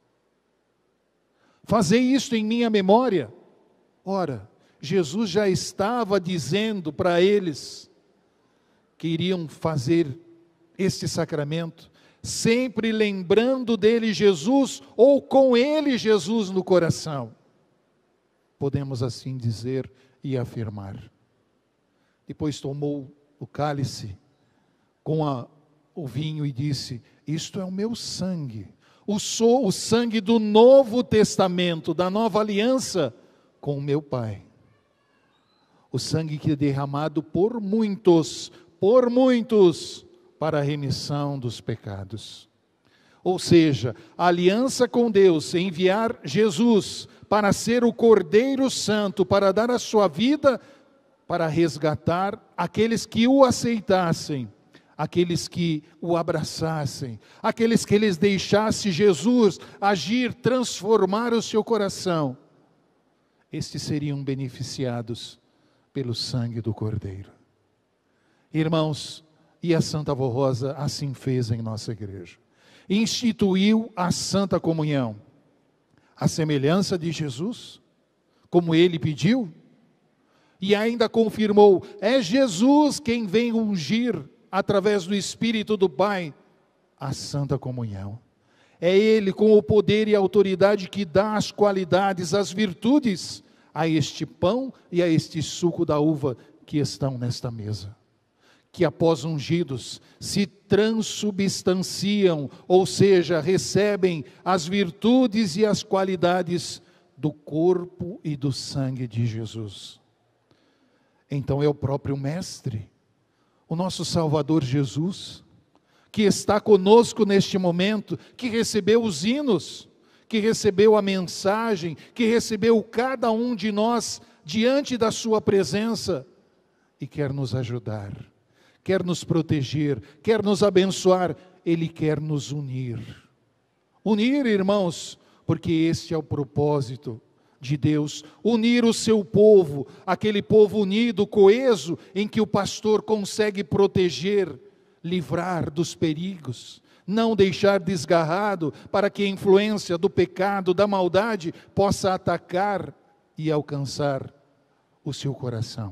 Fazei isto em minha memória. Ora, Jesus já estava dizendo para eles que iriam fazer este sacramento, sempre lembrando dele Jesus, ou com ele Jesus no coração. Podemos assim dizer e afirmar. Depois tomou o cálice com a, o vinho e disse, isto é o meu sangue, o, so, o sangue do Novo Testamento, da nova aliança com o meu Pai. O sangue que é derramado por muitos, por muitos, para a remissão dos pecados. Ou seja, a aliança com Deus, enviar Jesus para ser o Cordeiro Santo, para dar a sua vida, para resgatar aqueles que o aceitassem, aqueles que o abraçassem, aqueles que eles deixassem Jesus agir, transformar o seu coração. Estes seriam beneficiados pelo sangue do Cordeiro. Irmãos, e a Santa Avó Rosa assim fez em nossa igreja. Instituiu a Santa Comunhão, a semelhança de Jesus, como Ele pediu, e ainda confirmou, é Jesus quem vem ungir, através do Espírito do Pai, a Santa Comunhão. É Ele, com o poder e a autoridade, que dá as qualidades, as virtudes a este pão e a este suco da uva que estão nesta mesa. Que após ungidos se transubstanciam, ou seja, recebem as virtudes e as qualidades do corpo e do sangue de Jesus. Então é o próprio Mestre, o nosso Salvador Jesus, que está conosco neste momento, que recebeu os hinos, que recebeu a mensagem, que recebeu cada um de nós diante da sua presença e quer nos ajudar, quer nos proteger, quer nos abençoar, Ele quer nos unir. Unir, irmãos, porque este é o propósito de Deus, unir o seu povo, aquele povo unido, coeso, em que o pastor consegue proteger, livrar dos perigos, não deixar desgarrado, para que a influência do pecado, da maldade, possa atacar e alcançar o seu coração.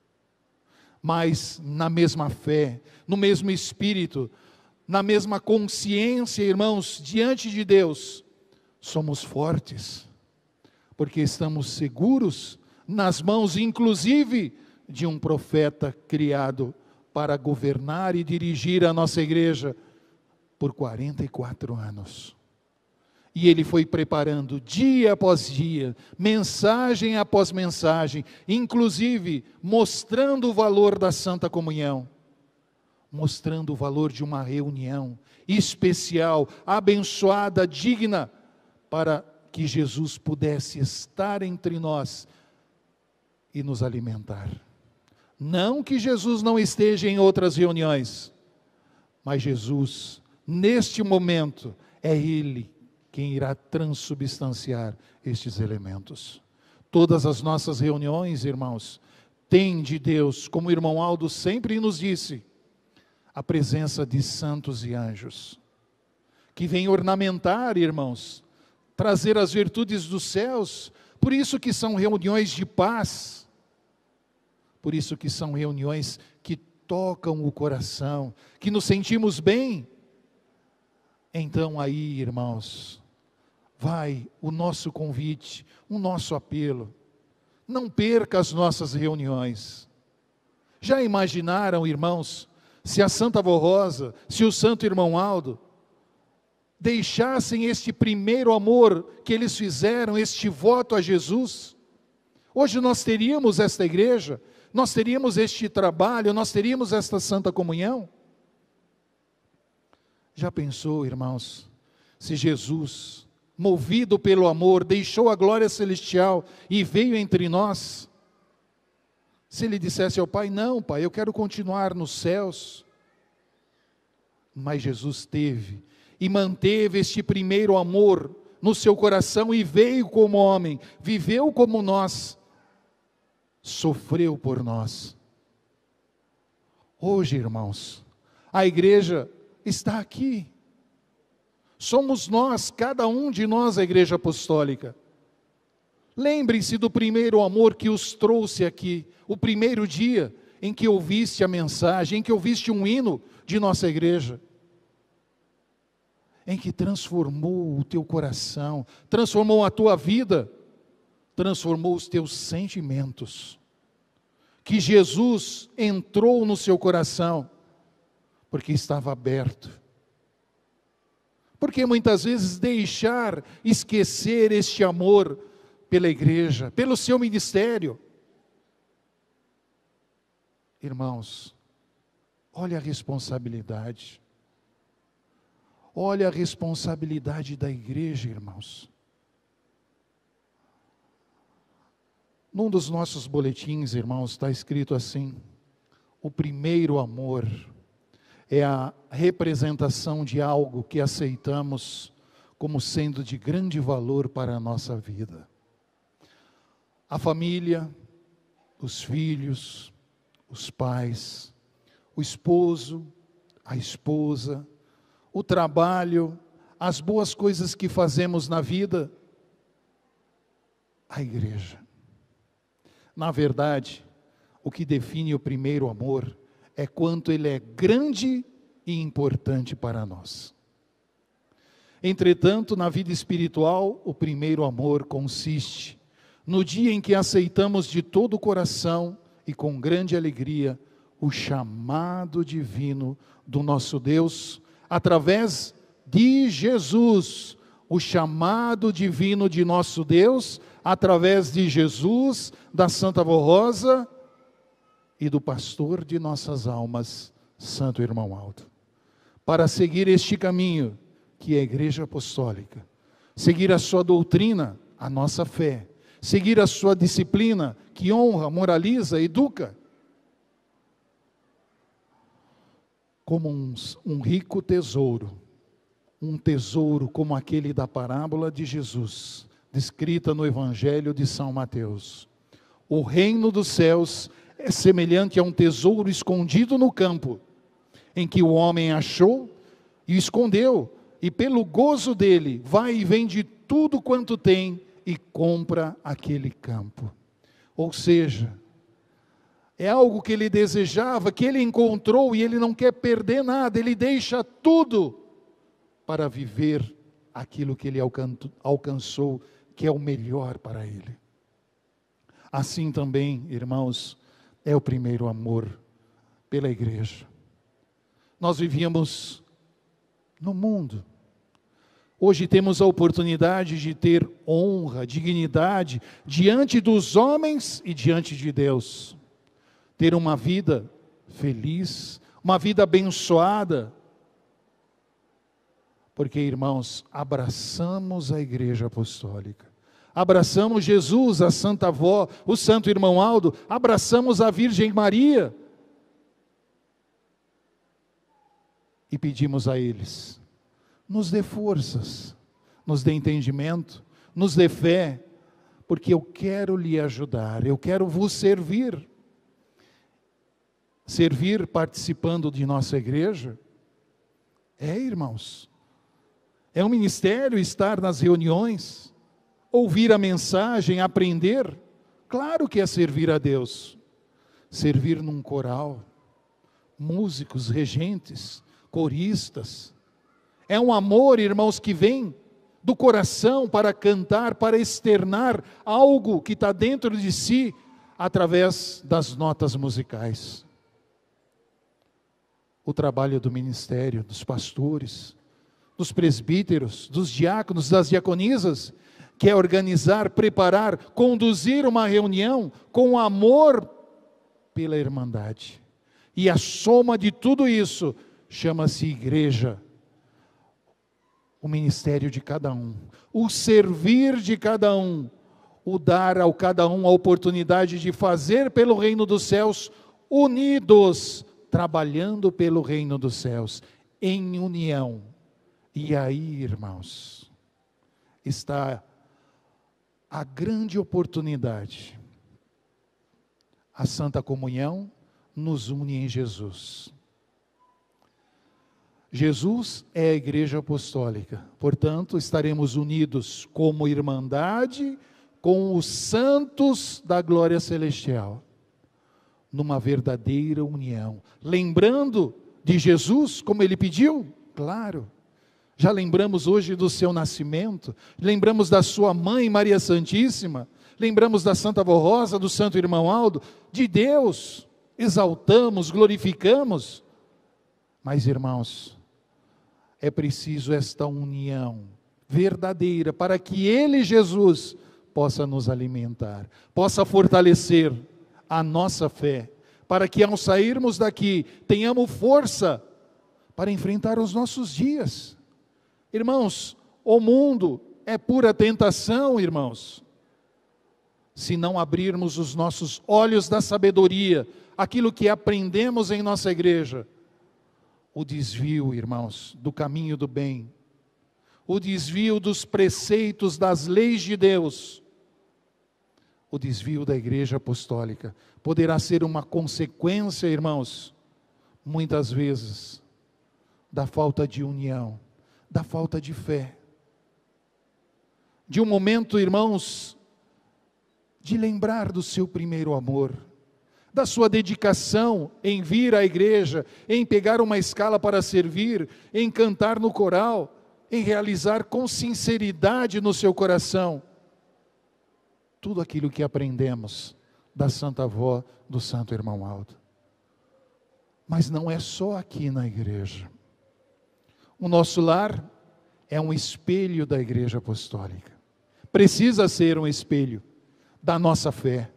Mas na mesma fé, no mesmo espírito, na mesma consciência, irmãos, diante de Deus, somos fortes, porque estamos seguros nas mãos, inclusive, de um profeta criado para governar e dirigir a nossa igreja por quarenta e quatro anos. E ele foi preparando dia após dia, mensagem após mensagem, inclusive mostrando o valor da Santa Comunhão, mostrando o valor de uma reunião especial, abençoada, digna, para que Jesus pudesse estar entre nós e nos alimentar. Não que Jesus não esteja em outras reuniões, mas Jesus, neste momento, é Ele quem irá transubstanciar estes elementos. Todas as nossas reuniões, irmãos, têm de Deus, como o irmão Aldo sempre nos disse, a presença de santos e anjos, que vêm ornamentar, irmãos, trazer as virtudes dos céus. Por isso que são reuniões de paz, por isso que são reuniões que tocam o coração, que nos sentimos bem. Então aí, irmãos, vai o nosso convite, o nosso apelo. Não perca as nossas reuniões. Já imaginaram, irmãos, se a Santa Avó Rosa, se o Santo Irmão Aldo deixassem este primeiro amor que eles fizeram, este voto a Jesus? Hoje nós teríamos esta igreja, nós teríamos este trabalho, nós teríamos esta Santa Comunhão? Já pensou, irmãos, se Jesus, movido pelo amor, deixou a glória celestial e veio entre nós? Se ele dissesse ao Pai, não, Pai, eu quero continuar nos céus. Mas Jesus teve e manteve este primeiro amor no seu coração e veio como homem, viveu como nós, sofreu por nós. Hoje, irmãos, a igreja está aqui. Somos nós, cada um de nós, a igreja apostólica. Lembrem-se do primeiro amor que os trouxe aqui, o primeiro dia em que ouviste a mensagem, em que ouviste um hino de nossa igreja, em que transformou o teu coração, transformou a tua vida, transformou os teus sentimentos, que Jesus entrou no seu coração, porque estava aberto. Porque muitas vezes deixar esquecer este amor pela igreja, pelo seu ministério? Irmãos, olha a responsabilidade. Olha a responsabilidade da igreja, irmãos. Num dos nossos boletins, irmãos, está escrito assim: o primeiro amor é a representação de algo que aceitamos como sendo de grande valor para a nossa vida. A família, os filhos, os pais, o esposo, a esposa, o trabalho, as boas coisas que fazemos na vida, a igreja. Na verdade, o que define o primeiro amor é quanto ele é grande e importante para nós. Entretanto, na vida espiritual, o primeiro amor consiste no dia em que aceitamos de todo o coração e com grande alegria o chamado divino do nosso Deus, através de Jesus, o chamado divino de nosso Deus, através de Jesus, da Santa Vó Rosa e do pastor de nossas almas, Santo Irmão Aldo, para seguir este caminho, que é a Igreja Apostólica, seguir a sua doutrina, a nossa fé, seguir a sua disciplina, que honra, moraliza, educa, como um, um rico tesouro, um tesouro como aquele da parábola de Jesus, descrita no Evangelho de São Mateus. O reino dos céus é semelhante a um tesouro escondido no campo, em que o homem achou e escondeu, e pelo gozo dele, vai e vende tudo quanto tem e compra aquele campo. Ou seja, é algo que ele desejava, que ele encontrou e ele não quer perder nada, ele deixa tudo para viver aquilo que ele alcançou, que é o melhor para ele. Assim também, irmãos, é o primeiro amor pela igreja. Nós vivíamos no mundo. Hoje temos a oportunidade de ter honra, dignidade diante dos homens e diante de Deus. Ter uma vida feliz, uma vida abençoada. Porque, irmãos, abraçamos a Igreja Apostólica. Abraçamos Jesus, a Santa Avó, o Santo Irmão Aldo, abraçamos a Virgem Maria. E pedimos a eles, nos dê forças, nos dê entendimento, nos dê fé, porque eu quero lhe ajudar, eu quero vos servir. Servir participando de nossa igreja, é, irmãos, é um ministério estar nas reuniões, ouvir a mensagem, aprender, claro que é servir a Deus. Servir num coral, músicos, regentes, coristas, é um amor, irmãos, que vem do coração para cantar, para externar algo que está dentro de si, através das notas musicais. O trabalho do ministério, dos pastores, dos presbíteros, dos diáconos, das diaconisas, que é organizar, preparar, conduzir uma reunião com amor pela irmandade. E a soma de tudo isso chama-se igreja. O ministério de cada um, o servir de cada um, o dar ao cada um a oportunidade de fazer pelo reino dos céus, unidos, trabalhando pelo reino dos céus, em união. E aí, irmãos, está a grande oportunidade. A Santa Comunhão nos une em Jesus. Jesus é a Igreja Apostólica, portanto, estaremos unidos como irmandade com os santos da glória celestial, numa verdadeira união, lembrando de Jesus, como ele pediu, claro, já lembramos hoje do seu nascimento, lembramos da sua mãe Maria Santíssima, lembramos da Santa Vó Rosa, do Santo Irmão Aldo, de Deus, exaltamos, glorificamos, mas, irmãos, é preciso esta união verdadeira para que Ele, Jesus, possa nos alimentar, possa fortalecer a nossa fé, para que ao sairmos daqui tenhamos força para enfrentar os nossos dias. Irmãos, o mundo é pura tentação, irmãos. Se não abrirmos os nossos olhos da sabedoria, aquilo que aprendemos em nossa igreja, o desvio, irmãos, do caminho do bem, o desvio dos preceitos das leis de Deus, o desvio da Igreja Apostólica, poderá ser uma consequência, irmãos, muitas vezes, da falta de união, da falta de fé, de um momento, irmãos, de lembrar do seu primeiro amor, da sua dedicação em vir à igreja, em pegar uma escala para servir, em cantar no coral, em realizar com sinceridade no seu coração tudo aquilo que aprendemos da Santa Avó, do Santo Irmão Aldo. Mas não é só aqui na igreja. O nosso lar é um espelho da Igreja Apostólica. Precisa ser um espelho da nossa fé.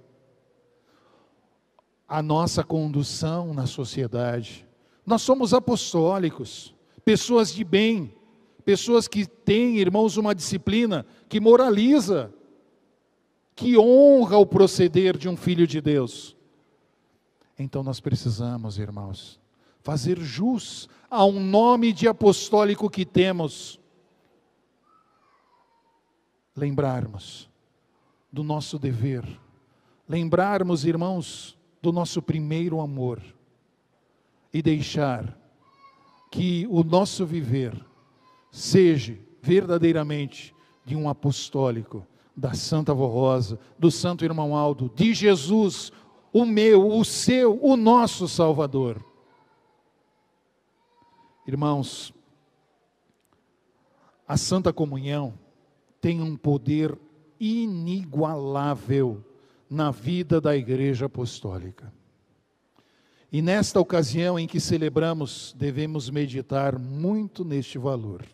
A nossa condução na sociedade. Nós somos apostólicos, pessoas de bem, pessoas que têm, irmãos, uma disciplina que moraliza, que honra o proceder de um filho de Deus. Então nós precisamos, irmãos, fazer jus a um nome de apostólico que temos. Lembrarmos do nosso dever, lembrarmos, irmãos, do nosso primeiro amor e deixar que o nosso viver seja verdadeiramente de um apostólico, da Santa Avó Rosa, do Santo Irmão Aldo, de Jesus, o meu, o seu, o nosso Salvador. Irmãos, a Santa Comunhão tem um poder inigualável na vida da Igreja Apostólica. E nesta ocasião em que celebramos, devemos meditar muito neste valor.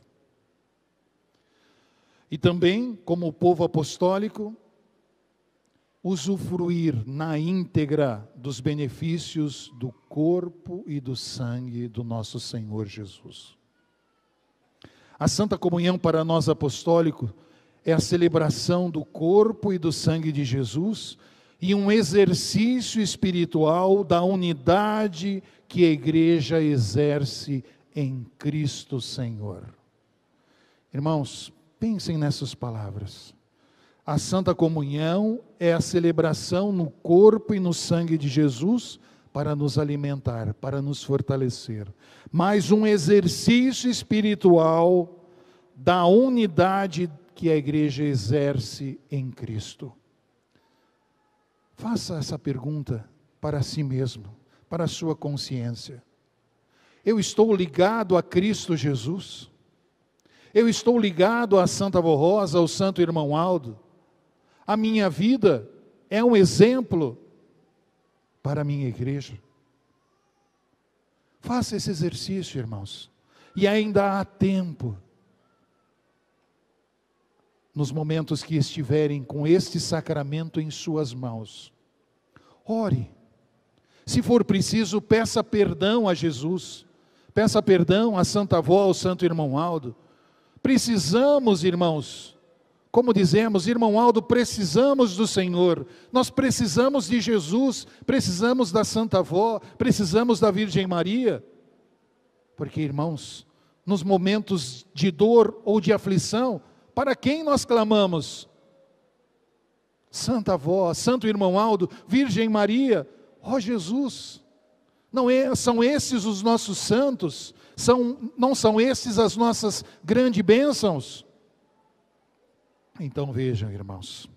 E também, como povo apostólico, usufruir na íntegra dos benefícios do corpo e do sangue do nosso Senhor Jesus. A Santa Comunhão para nós apostólicos é a celebração do corpo e do sangue de Jesus e um exercício espiritual da unidade que a Igreja exerce em Cristo Senhor. Irmãos, pensem nessas palavras. A Santa Comunhão é a celebração no corpo e no sangue de Jesus para nos alimentar, para nos fortalecer. Mas um exercício espiritual da unidade que a igreja exerce em Cristo. Faça essa pergunta para si mesmo, para a sua consciência. Eu estou ligado a Cristo Jesus? Eu estou ligado à Santa Avó Rosa, ao Santo Irmão Aldo? A minha vida é um exemplo para a minha igreja? Faça esse exercício, irmãos. E ainda há tempo. Nos momentos que estiverem com este sacramento em suas mãos, ore. Se for preciso, peça perdão a Jesus. Peça perdão à Santa Avó, ao Santo Irmão Aldo. Precisamos, irmãos, como dizemos, irmão Aldo, precisamos do Senhor, nós precisamos de Jesus, precisamos da Santa Avó, precisamos da Virgem Maria, porque, irmãos, nos momentos de dor ou de aflição, para quem nós clamamos? Santa Avó, Santo Irmão Aldo, Virgem Maria, ó Jesus, não é, são esses os nossos santos, são, não são esses as nossas grandes bênçãos? Então vejam, irmãos,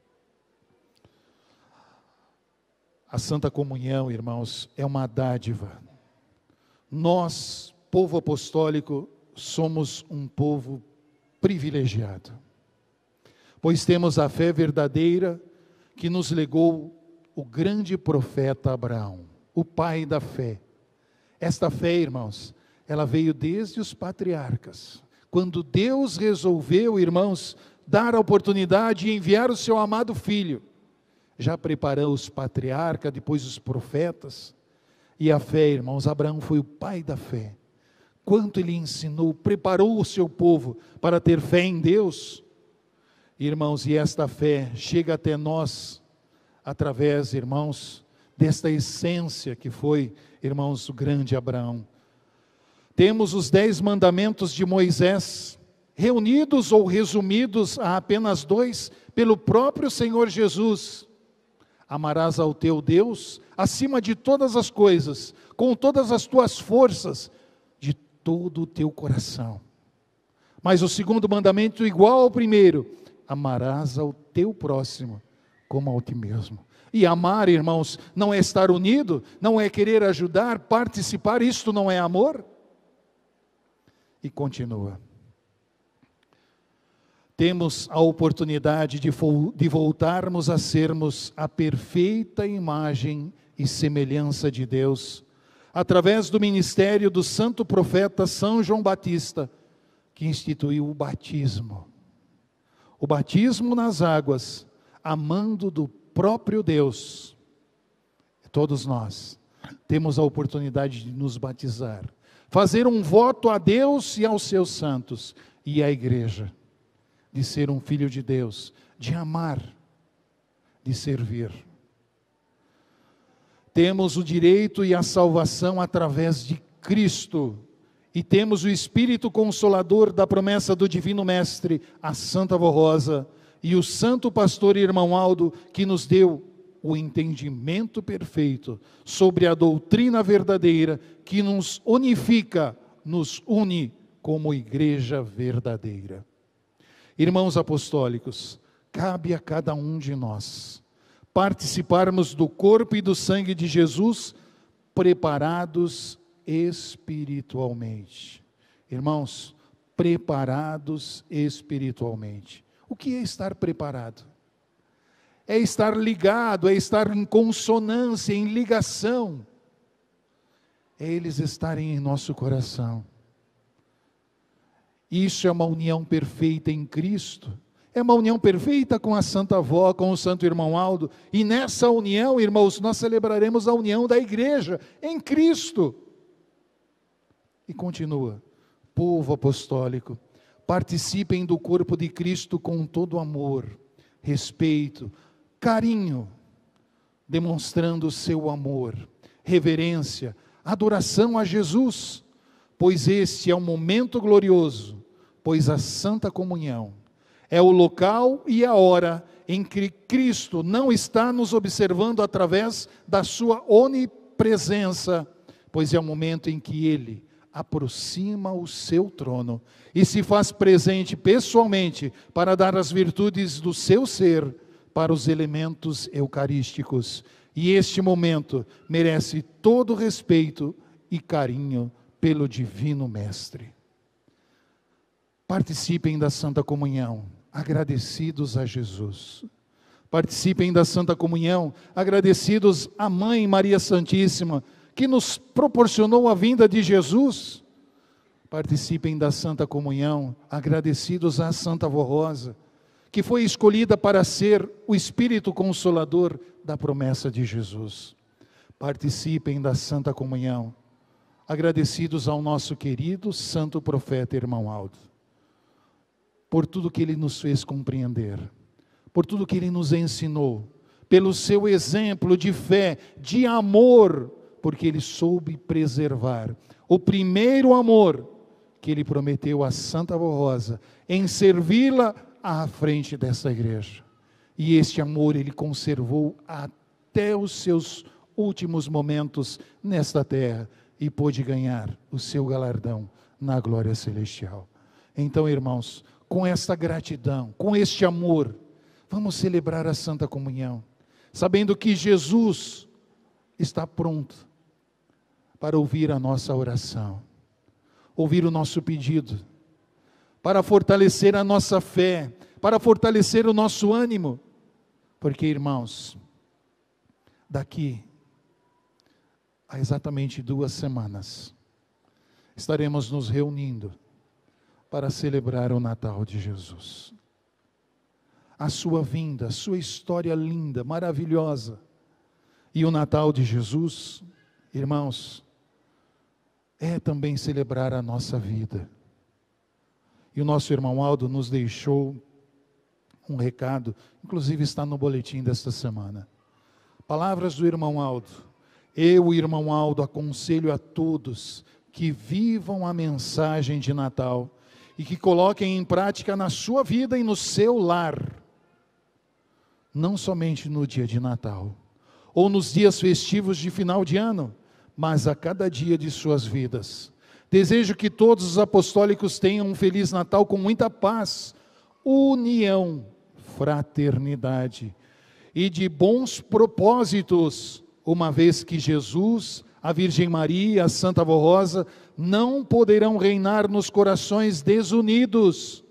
a Santa Comunhão, irmãos, é uma dádiva. Nós, povo apostólico, somos um povo privilegiado, pois temos a fé verdadeira que nos legou o grande profeta Abraão, o pai da fé. Esta fé, irmãos, ela veio desde os patriarcas, quando Deus resolveu, irmãos, dar a oportunidade de enviar o seu amado filho. Já preparou os patriarcas, depois os profetas. E a fé, irmãos, Abraão foi o pai da fé. Quanto ele ensinou, preparou o seu povo para ter fé em Deus. Irmãos, e esta fé chega até nós, através, irmãos, desta essência que foi, irmãos, o grande Abraão. Temos os dez mandamentos de Moisés, reunidos ou resumidos a apenas dois, pelo próprio Senhor Jesus. Amarás ao teu Deus, acima de todas as coisas, com todas as tuas forças, de todo o teu coração. Mas o segundo mandamento, igual ao primeiro, amarás ao teu próximo, como ao ti mesmo. E amar, irmãos, não é estar unido, não é querer ajudar, participar, isto não é amor? E continua. temos a oportunidade de, de voltarmos a sermos a perfeita imagem e semelhança de Deus, através do ministério do santo profeta São João Batista, que instituiu o batismo. O batismo nas águas, amando do próprio Deus. Todos nós temos a oportunidade de nos batizar, fazer um voto a Deus e aos seus santos e à igreja, de ser um filho de Deus, de amar, de servir. Temos o direito e a salvação através de Cristo, e temos o Espírito Consolador da promessa do Divino Mestre, a Santa Avó Rosa, e o Santo Pastor Irmão Aldo, que nos deu o entendimento perfeito sobre a doutrina verdadeira, que nos unifica, nos une como igreja verdadeira. Irmãos apostólicos, cabe a cada um de nós participarmos do corpo e do sangue de Jesus, preparados espiritualmente. Irmãos, preparados espiritualmente. O que é estar preparado? É estar ligado, é estar em consonância, em ligação. É eles estarem em nosso coração. Isso é uma união perfeita em Cristo. É uma união perfeita com a Santa Avó, com o Santo Irmão Aldo. E nessa união, irmãos, nós celebraremos a união da igreja em Cristo. E continua: povo apostólico, participem do corpo de Cristo com todo amor, respeito, carinho, demonstrando seu amor, reverência, adoração a Jesus, pois este é um momento glorioso, pois a Santa Comunhão é o local e a hora em que Cristo não está nos observando através da sua onipresença, pois é o momento em que Ele aproxima o seu trono e se faz presente pessoalmente para dar as virtudes do seu ser para os elementos eucarísticos. E este momento merece todo respeito e carinho pelo Divino Mestre. Participem da Santa Comunhão, agradecidos a Jesus. Participem da Santa Comunhão, agradecidos à Mãe Maria Santíssima, que nos proporcionou a vinda de Jesus. Participem da Santa Comunhão, agradecidos à Santa Avó Rosa, que foi escolhida para ser o Espírito Consolador da promessa de Jesus. Participem da Santa Comunhão, agradecidos ao nosso querido Santo Profeta Irmão Aldo, por tudo que ele nos fez compreender, por tudo que ele nos ensinou, pelo seu exemplo de fé, de amor, porque ele soube preservar o primeiro amor que ele prometeu a Santa Avó Rosa, em servi-la à frente dessa igreja. E este amor ele conservou até os seus últimos momentos nesta terra, e pôde ganhar o seu galardão na glória celestial. Então, irmãos, com esta gratidão, com este amor, vamos celebrar a Santa Comunhão, sabendo que Jesus está pronto para ouvir a nossa oração, ouvir o nosso pedido, para fortalecer a nossa fé, para fortalecer o nosso ânimo, porque, irmãos, daqui há exatamente duas semanas, estaremos nos reunindo para celebrar o Natal de Jesus. A sua vinda, a sua história linda, maravilhosa. E o Natal de Jesus, irmãos, é também celebrar a nossa vida. E o nosso irmão Aldo nos deixou um recado, inclusive está no boletim desta semana. Palavras do irmão Aldo. Eu, irmão Aldo, aconselho a todos que vivam a mensagem de Natal e que coloquem em prática na sua vida e no seu lar, não somente no dia de Natal, ou nos dias festivos de final de ano, mas a cada dia de suas vidas. Desejo que todos os apostólicos tenham um Feliz Natal com muita paz, união, fraternidade e de bons propósitos, uma vez que Jesus, a Virgem Maria, a Santa Avó Rosa, não poderão reinar nos corações desunidos.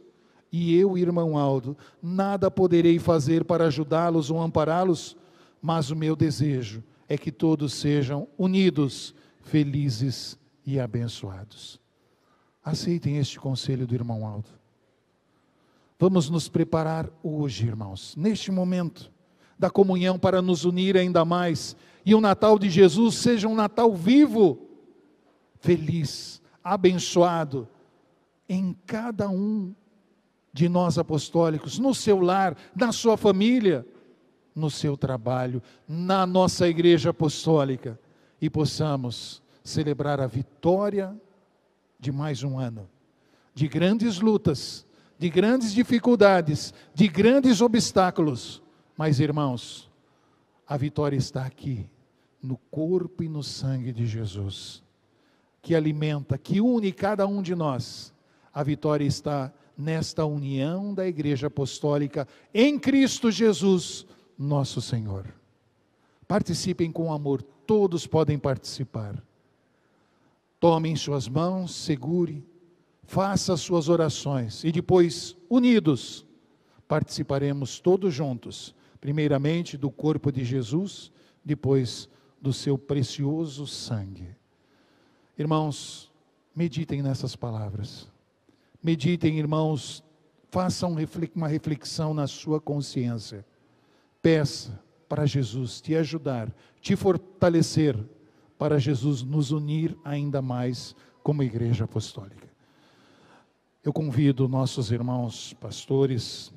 E eu, irmão Aldo, nada poderei fazer para ajudá-los ou ampará-los, mas o meu desejo é que todos sejam unidos, felizes e abençoados. Aceitem este conselho do irmão Aldo. Vamos nos preparar hoje, irmãos, neste momento da comunhão, para nos unir ainda mais, e o Natal de Jesus seja um Natal vivo, feliz, abençoado, em cada um de nós apostólicos, no seu lar, na sua família, no seu trabalho, na nossa igreja apostólica, e possamos celebrar a vitória de mais um ano, de grandes lutas, de grandes dificuldades, de grandes obstáculos, mas irmãos, a vitória está aqui, no corpo e no sangue de Jesus, que alimenta, que une cada um de nós. A vitória está nesta união da igreja apostólica em Cristo Jesus, nosso Senhor. Participem com amor, todos podem participar. Tomem suas mãos, segure, faça as suas orações e depois, unidos, participaremos todos juntos, primeiramente do corpo de Jesus, depois do seu precioso sangue. Irmãos, meditem nessas palavras. Meditem, irmãos, façam uma reflexão na sua consciência. Peça para Jesus te ajudar, te fortalecer, para Jesus nos unir ainda mais como igreja apostólica. Eu convido nossos irmãos pastores,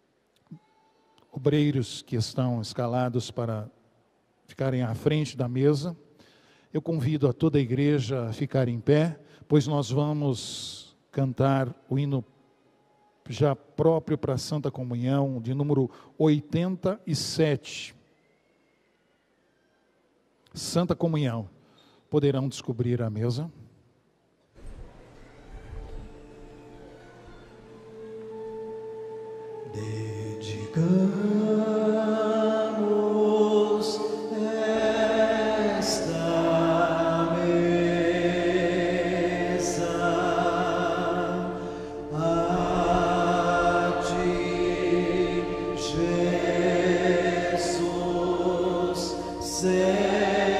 obreiros que estão escalados para ficarem à frente da mesa. Eu convido a toda a igreja a ficar em pé, pois nós vamos cantar o hino já próprio para a Santa Comunhão, de número oitenta e sete. Santa Comunhão. Poderão descobrir a mesa. Dedicamos esta mesa a Ti, Jesus, Senhor,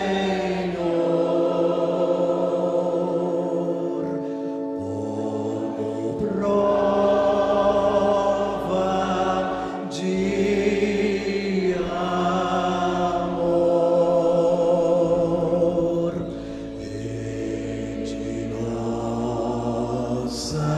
como prova de amor e de nossa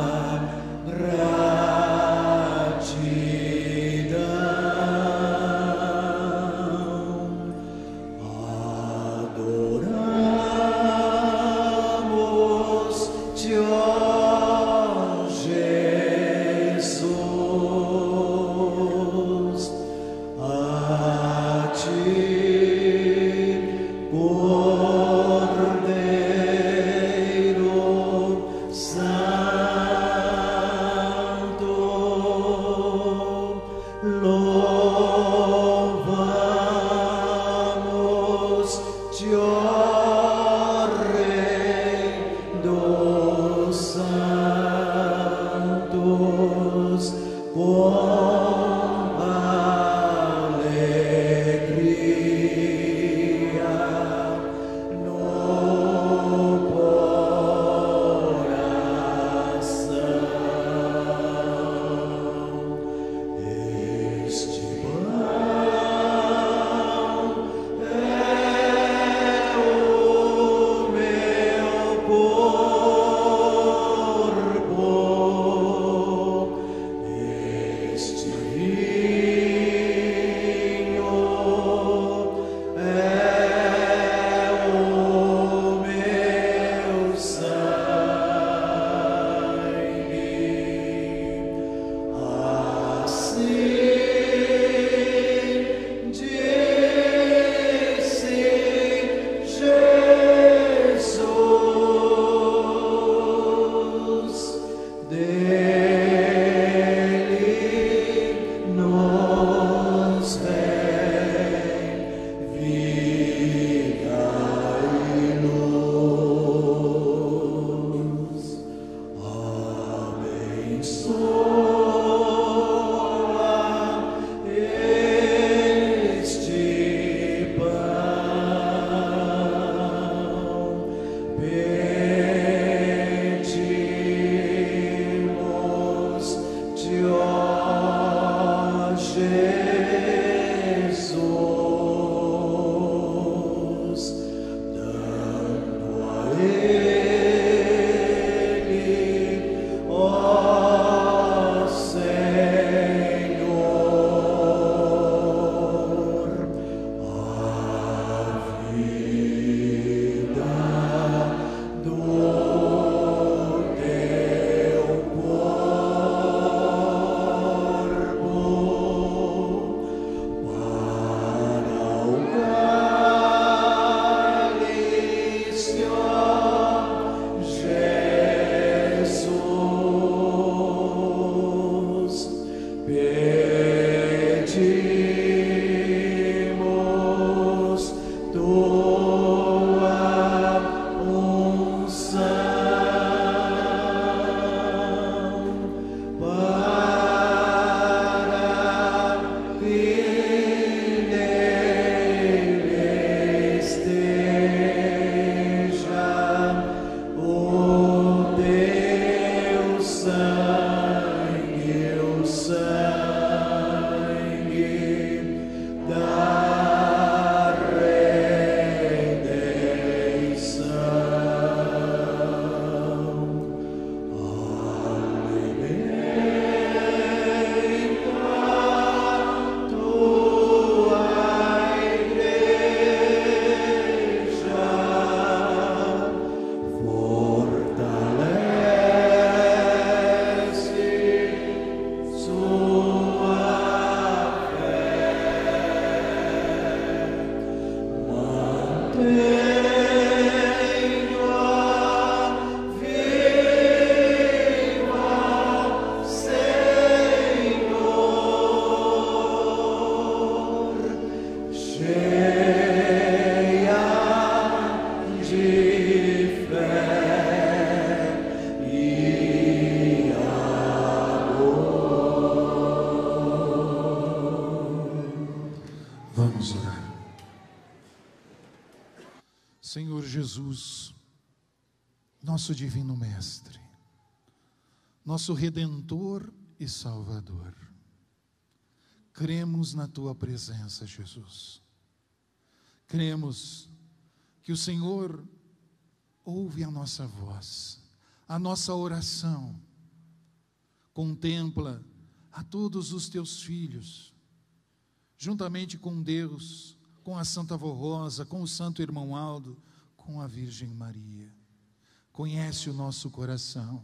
gratidão, adoramos-te, ó Jesus, a Ti, Cordeiro Santo, louvamos-te, ó Rei dos Santos. Jesus, nosso divino Mestre, nosso Redentor e Salvador, cremos na Tua presença, Jesus. Cremos que o Senhor ouve a nossa voz, a nossa oração, contempla a todos os Teus filhos, juntamente com Deus, com a Santa Vó Rosa, com o Santo Irmão Aldo, com a Virgem Maria. Conhece o nosso coração.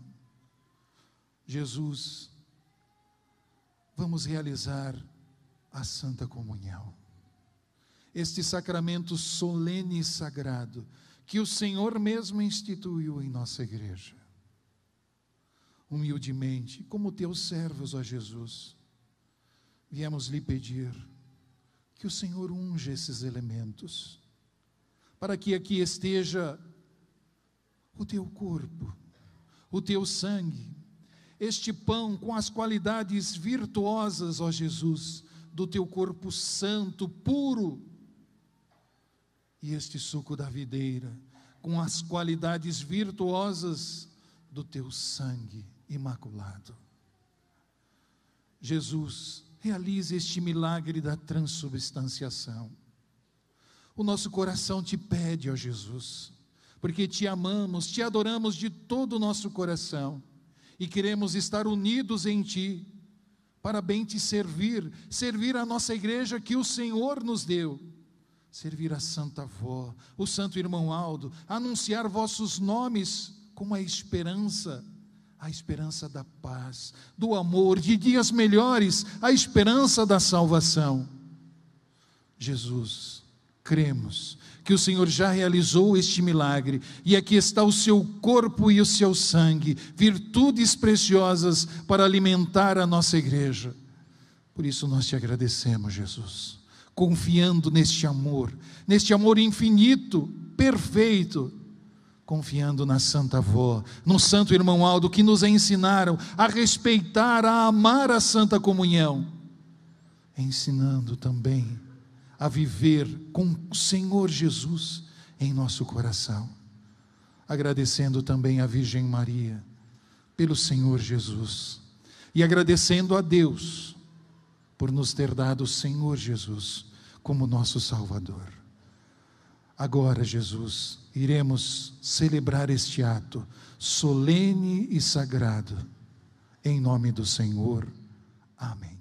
Jesus, vamos realizar a Santa Comunhão, este sacramento solene e sagrado, que o Senhor mesmo instituiu em nossa igreja. Humildemente, como Teus servos, ó Jesus, viemos lhe pedir que o Senhor unja esses elementos, para que aqui esteja o Teu corpo, o Teu sangue, este pão com as qualidades virtuosas, ó Jesus, do Teu corpo santo, puro, e este suco da videira, com as qualidades virtuosas do Teu sangue imaculado. Jesus, realize este milagre da transubstanciação. O nosso coração Te pede, ó Jesus, porque Te amamos, Te adoramos de todo o nosso coração, e queremos estar unidos em Ti, para bem Te servir, servir a nossa igreja que o Senhor nos deu, servir a Santa Vó, o Santo Irmão Aldo, anunciar vossos nomes com a esperança, a esperança da paz, do amor, de dias melhores, a esperança da salvação. Jesus, cremos que o Senhor já realizou este milagre, e aqui está o Seu corpo e o Seu sangue, virtudes preciosas para alimentar a nossa igreja. Por isso nós Te agradecemos, Jesus, confiando neste amor, neste amor infinito, perfeito, confiando na Santa Vó, no Santo Irmão Aldo, que nos ensinaram a respeitar, a amar a Santa Comunhão, ensinando também a viver com o Senhor Jesus em nosso coração, agradecendo também a Virgem Maria pelo Senhor Jesus, e agradecendo a Deus por nos ter dado o Senhor Jesus como nosso Salvador. Agora, Jesus, iremos celebrar este ato solene e sagrado, em nome do Senhor. Amém.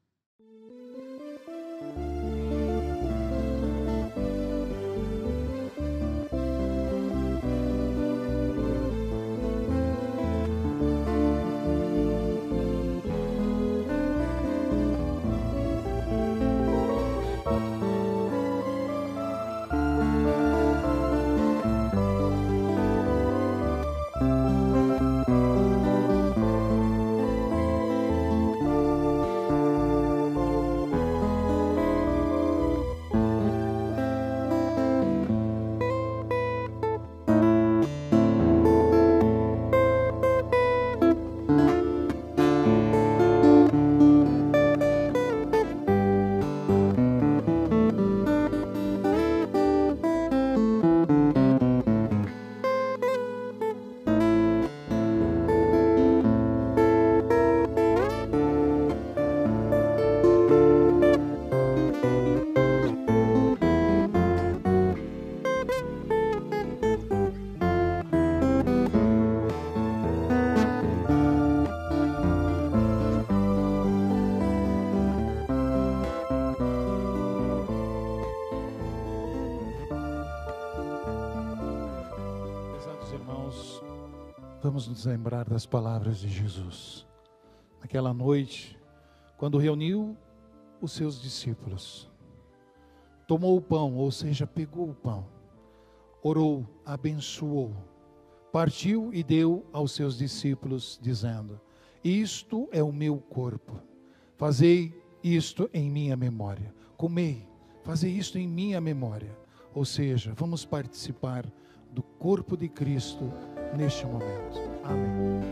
Vamos nos lembrar das palavras de Jesus. Naquela noite, quando reuniu os seus discípulos, tomou o pão, ou seja, pegou o pão, orou, abençoou, partiu e deu aos seus discípulos, dizendo: isto é o meu corpo, fazei isto em minha memória. Comei, fazei isto em minha memória. Ou seja, vamos participar do corpo de Cristo neste momento. Amém.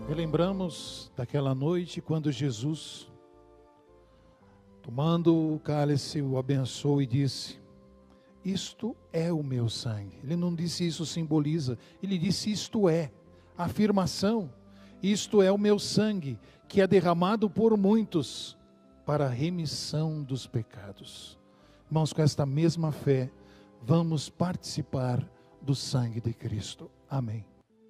Relembramos daquela noite quando Jesus, tomando o cálice, o abençoou e disse: isto é o meu sangue. Ele não disse isso simboliza, ele disse isto é, afirmação, isto é o meu sangue, que é derramado por muitos, para a remissão dos pecados. Irmãos, com esta mesma fé, vamos participar do sangue de Cristo. Amém.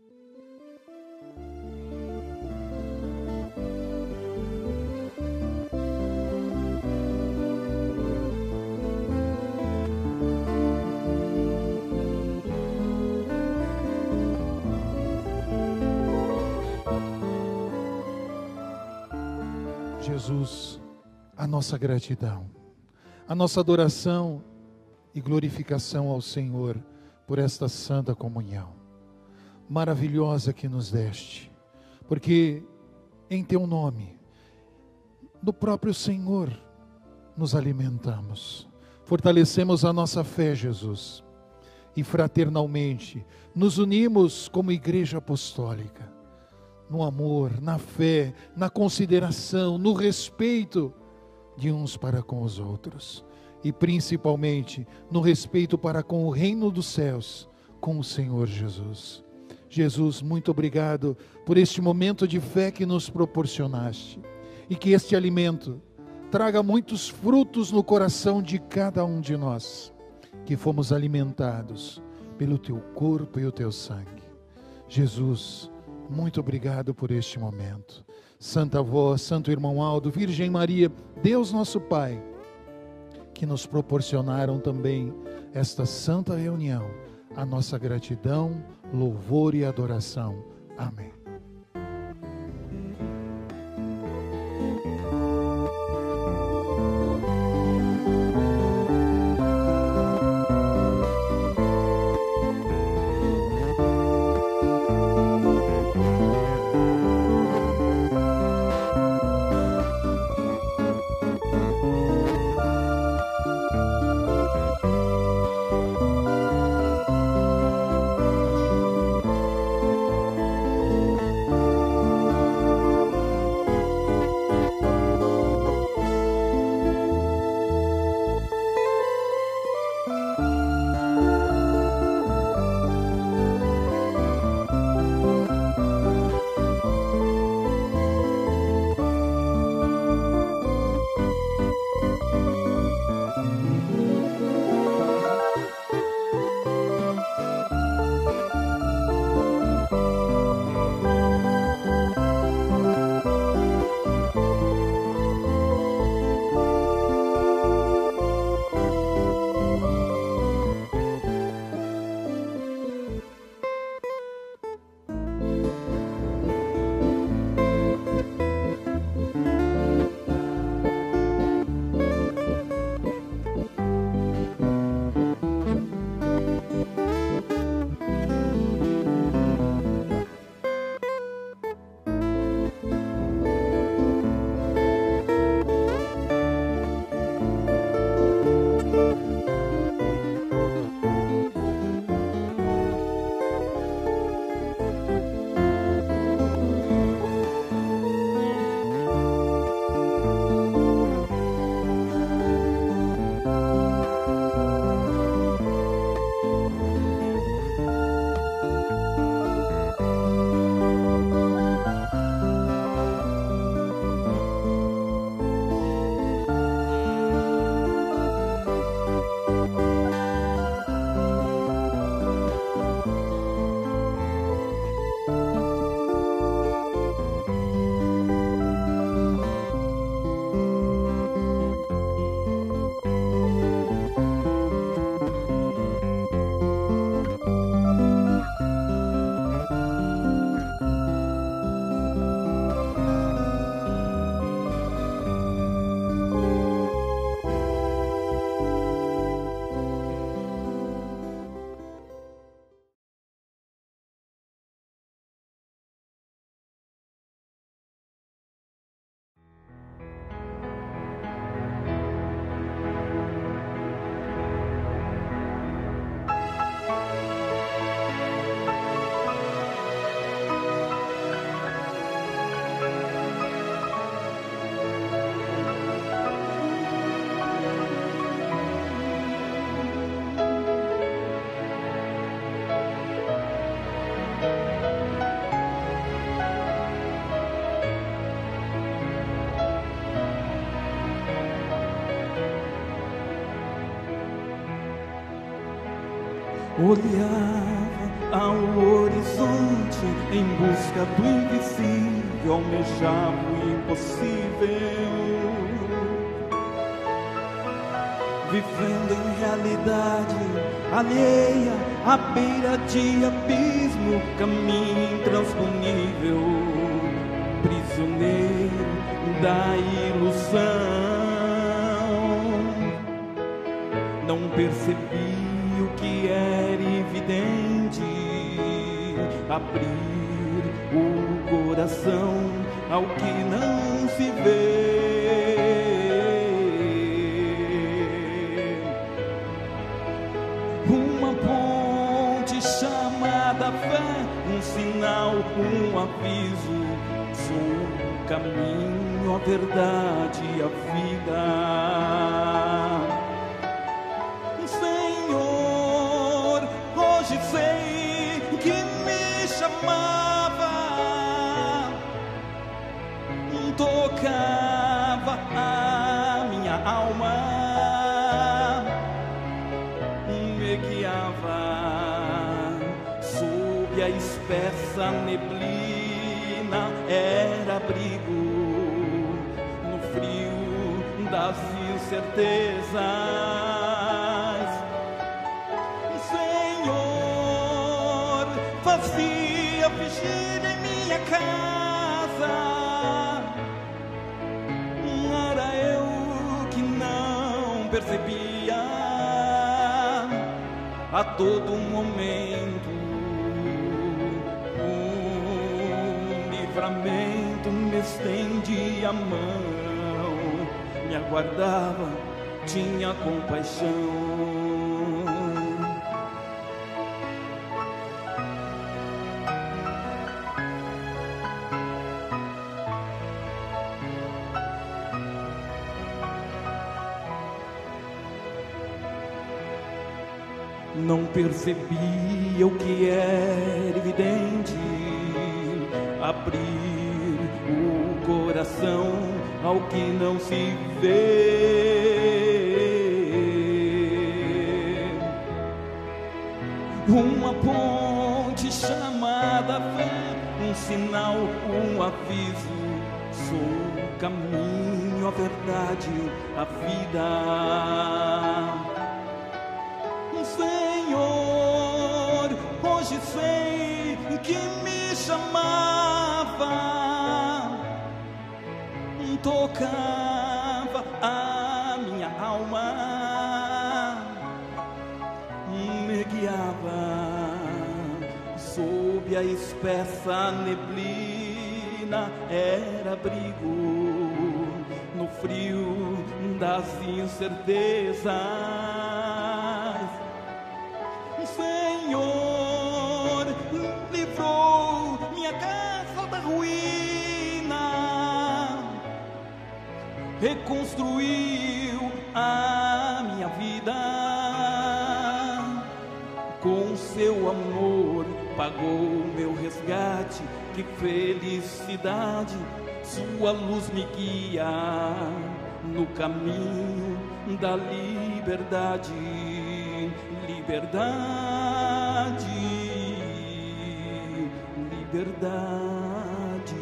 Jesus, a nossa gratidão, a nossa adoração e glorificação ao Senhor por esta santa comunhão maravilhosa que nos deste, porque em teu nome, no próprio Senhor, nos alimentamos, fortalecemos a nossa fé, Jesus, e fraternalmente nos unimos como igreja apostólica, no amor, na fé, na consideração, no respeito de uns para com os outros, e principalmente no respeito para com o reino dos céus, com o Senhor Jesus. Jesus, muito obrigado por este momento de fé que nos proporcionaste, e que este alimento traga muitos frutos no coração de cada um de nós, que fomos alimentados pelo teu corpo e o teu sangue. Jesus, muito obrigado por este momento. Santa Avó, Santo Irmão Aldo, Virgem Maria, Deus nosso Pai, que nos proporcionaram também esta santa reunião, a nossa gratidão, louvor e adoração. Amém. olhava ao horizonte em busca do invisível, almejava o impossível, vivendo em realidade alheia, à beira de abismo, caminho intransponível, prisioneiro da ilusão. Não percebi o que era evidente, abrir o coração ao que não se vê. Uma ponte chamada fé, um sinal, um aviso, sou o caminho, a verdade e a vida. Senhor, hoje sei que me chamava, tocava a minha alma, me guiava sob a espessa neblina, era abrigo no frio das incertezas. Senhor, fazia vigília em minha casa, era eu que não percebia. A todo momento um livramento me estendia a mão, me aguardava, tinha compaixão. Não percebia o que era evidente, abrir o coração ao que não se vê. Uma ponte chamada fé, um sinal, um aviso, sou o caminho, a verdade, a vida. Senhor, hoje sei que me chamava, tocava a minha alma, me guiava sob a espessa neblina, era abrigo no frio das incertezas. Senhor, livrou minha casa da ruína, reconstruiu a minha vida, com seu amor pagou meu resgate. Que felicidade, sua luz me guia no caminho da liberdade. Liberdade, liberdade.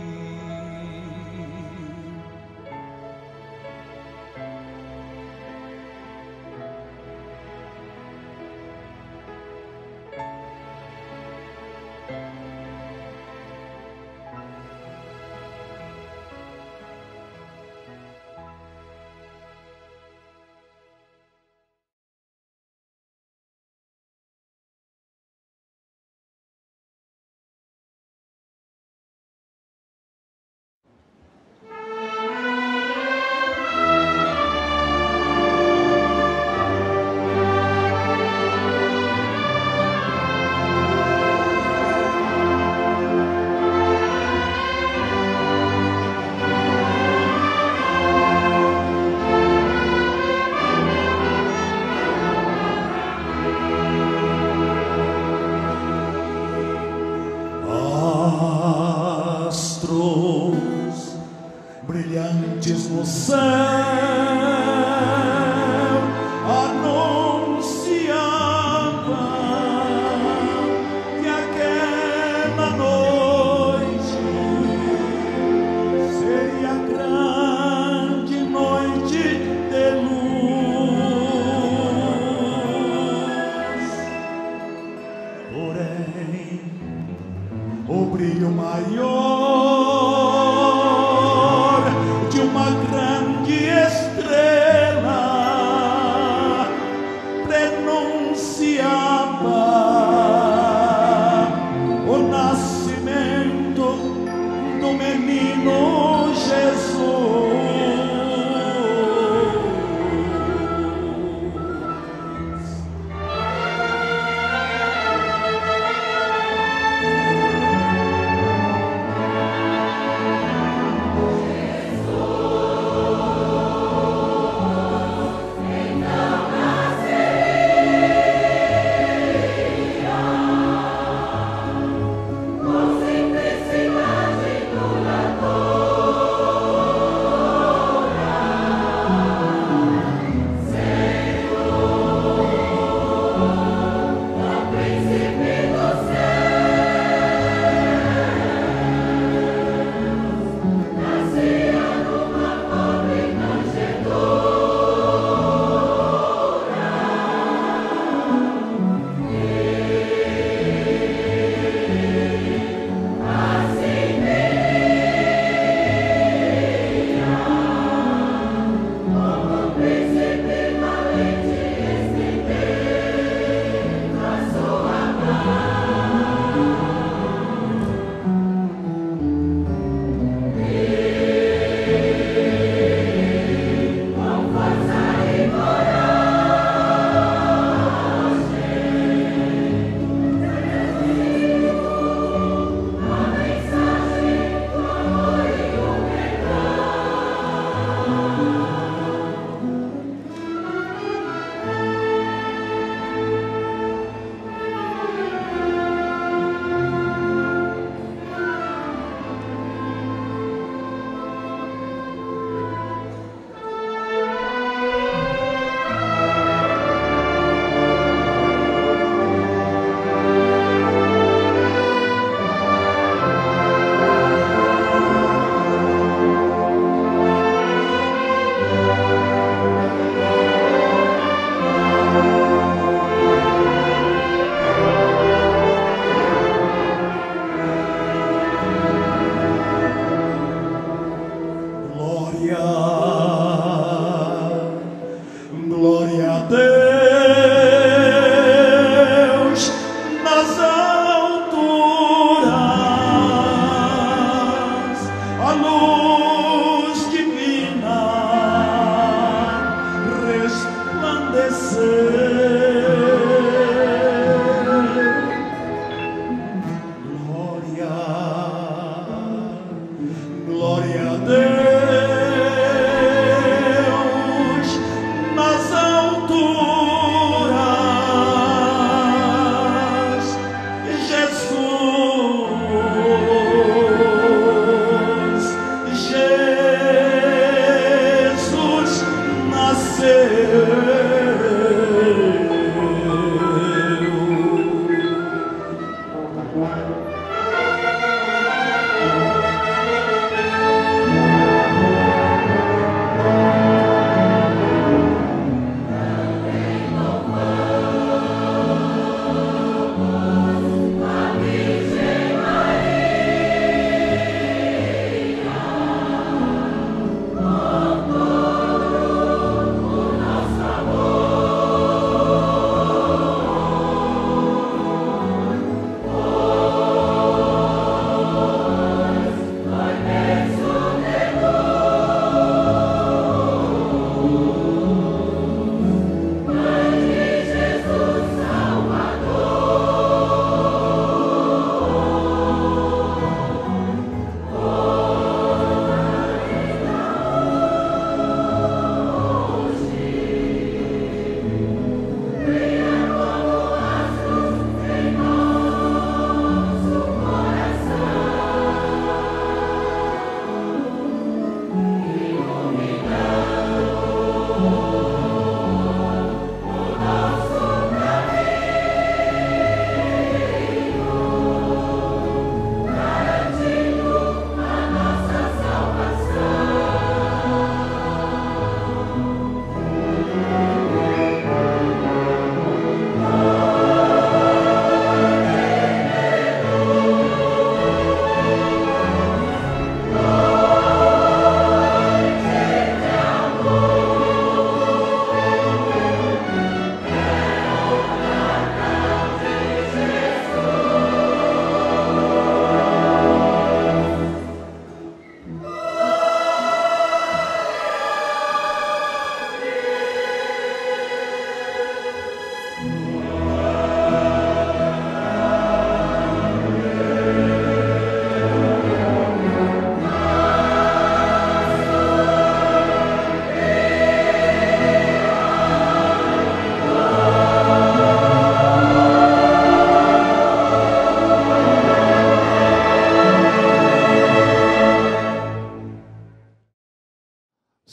brilhantes no céu anunciavam brilho maior de uma grande estrela prenunciava o nascimento do menino Jesus. Com simplicidade do ladrão.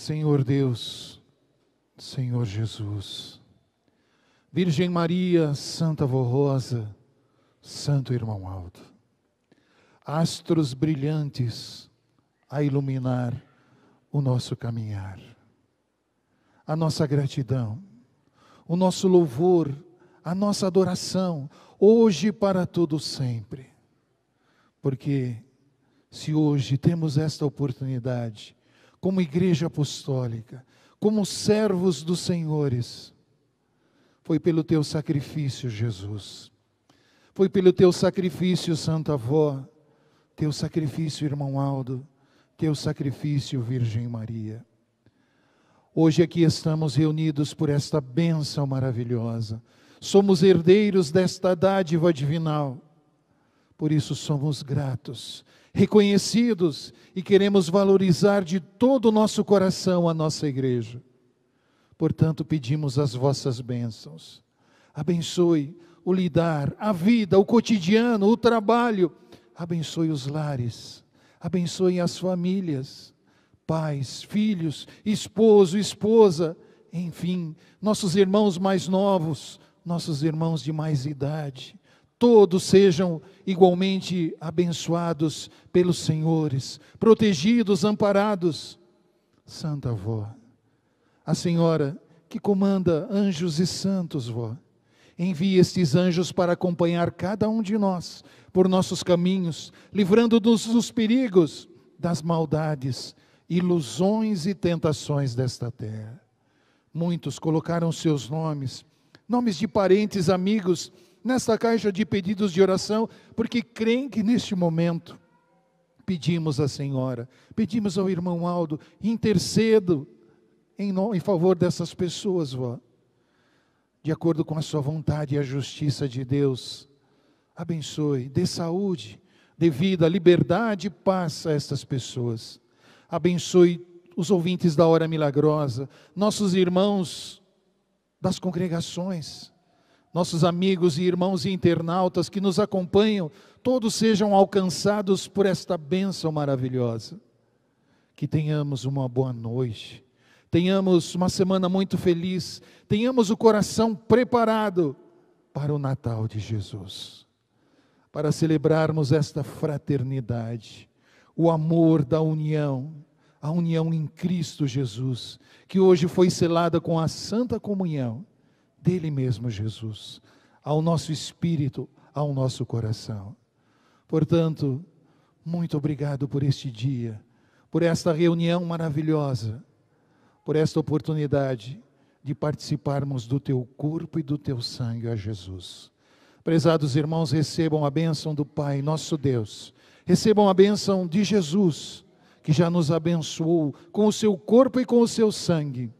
Senhor Deus, Senhor Jesus, Virgem Maria, Santa Vó Rosa, Santo Irmão Aldo, astros brilhantes a iluminar o nosso caminhar, a nossa gratidão, o nosso louvor, a nossa adoração, hoje para todo sempre, porque se hoje temos esta oportunidade, como igreja apostólica, como servos dos senhores, foi pelo teu sacrifício, Jesus, foi pelo teu sacrifício, Santa Avó, teu sacrifício, Irmão Aldo, teu sacrifício, Virgem Maria. Hoje aqui estamos reunidos por esta bênção maravilhosa, somos herdeiros desta dádiva divinal, por isso somos gratos, reconhecidos e queremos valorizar de todo o nosso coração a nossa igreja. Portanto, pedimos as vossas bênçãos. Abençoe o lidar, a vida, o cotidiano, o trabalho. Abençoe os lares, abençoe as famílias, pais, filhos, esposo, esposa, enfim, nossos irmãos mais novos, nossos irmãos de mais idade. Todos sejam igualmente abençoados pelos senhores, protegidos, amparados. Santa Avó, a Senhora que comanda anjos e santos, vó, envie estes anjos para acompanhar cada um de nós por nossos caminhos, livrando-nos dos perigos, das maldades, ilusões e tentações desta terra. Muitos colocaram seus nomes, nomes de parentes, amigos, nesta caixa de pedidos de oração, porque creem que neste momento pedimos à Senhora, pedimos ao irmão Aldo, intercedo em, no, em favor dessas pessoas, vó, de acordo com a sua vontade e a justiça de Deus. Abençoe, dê saúde, dê vida, liberdade e paz a estas pessoas. Abençoe os ouvintes da Hora Milagrosa, nossos irmãos das congregações, nossos amigos e irmãos e internautas que nos acompanham, todos sejam alcançados por esta bênção maravilhosa. Que tenhamos uma boa noite, tenhamos uma semana muito feliz, tenhamos o coração preparado para o Natal de Jesus, para celebrarmos esta fraternidade, o amor da união, a união em Cristo Jesus, que hoje foi selada com a Santa Comunhão dele mesmo, Jesus, ao nosso espírito, ao nosso coração. Portanto, muito obrigado por este dia, por esta reunião maravilhosa, por esta oportunidade de participarmos do teu corpo e do teu sangue, ó Jesus. Prezados irmãos, recebam a bênção do Pai, nosso Deus, recebam a bênção de Jesus, que já nos abençoou com o seu corpo e com o seu sangue.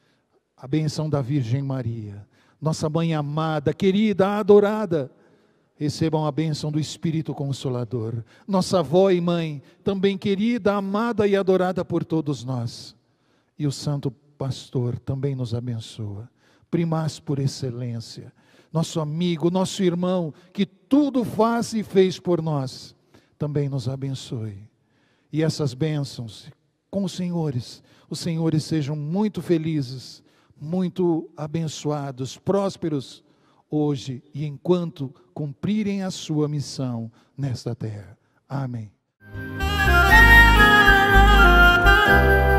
A bênção da Virgem Maria, nossa mãe amada, querida, adorada. Recebam a bênção do Espírito Consolador, nossa avó e mãe, também querida, amada e adorada por todos nós. E o Santo Pastor também nos abençoa, primaz por excelência, nosso amigo, nosso irmão, que tudo faz e fez por nós, também nos abençoe. E essas bênçãos com os senhores, os senhores sejam muito felizes, muito abençoados, prósperos, hoje e enquanto cumprirem a sua missão nesta terra. Amém.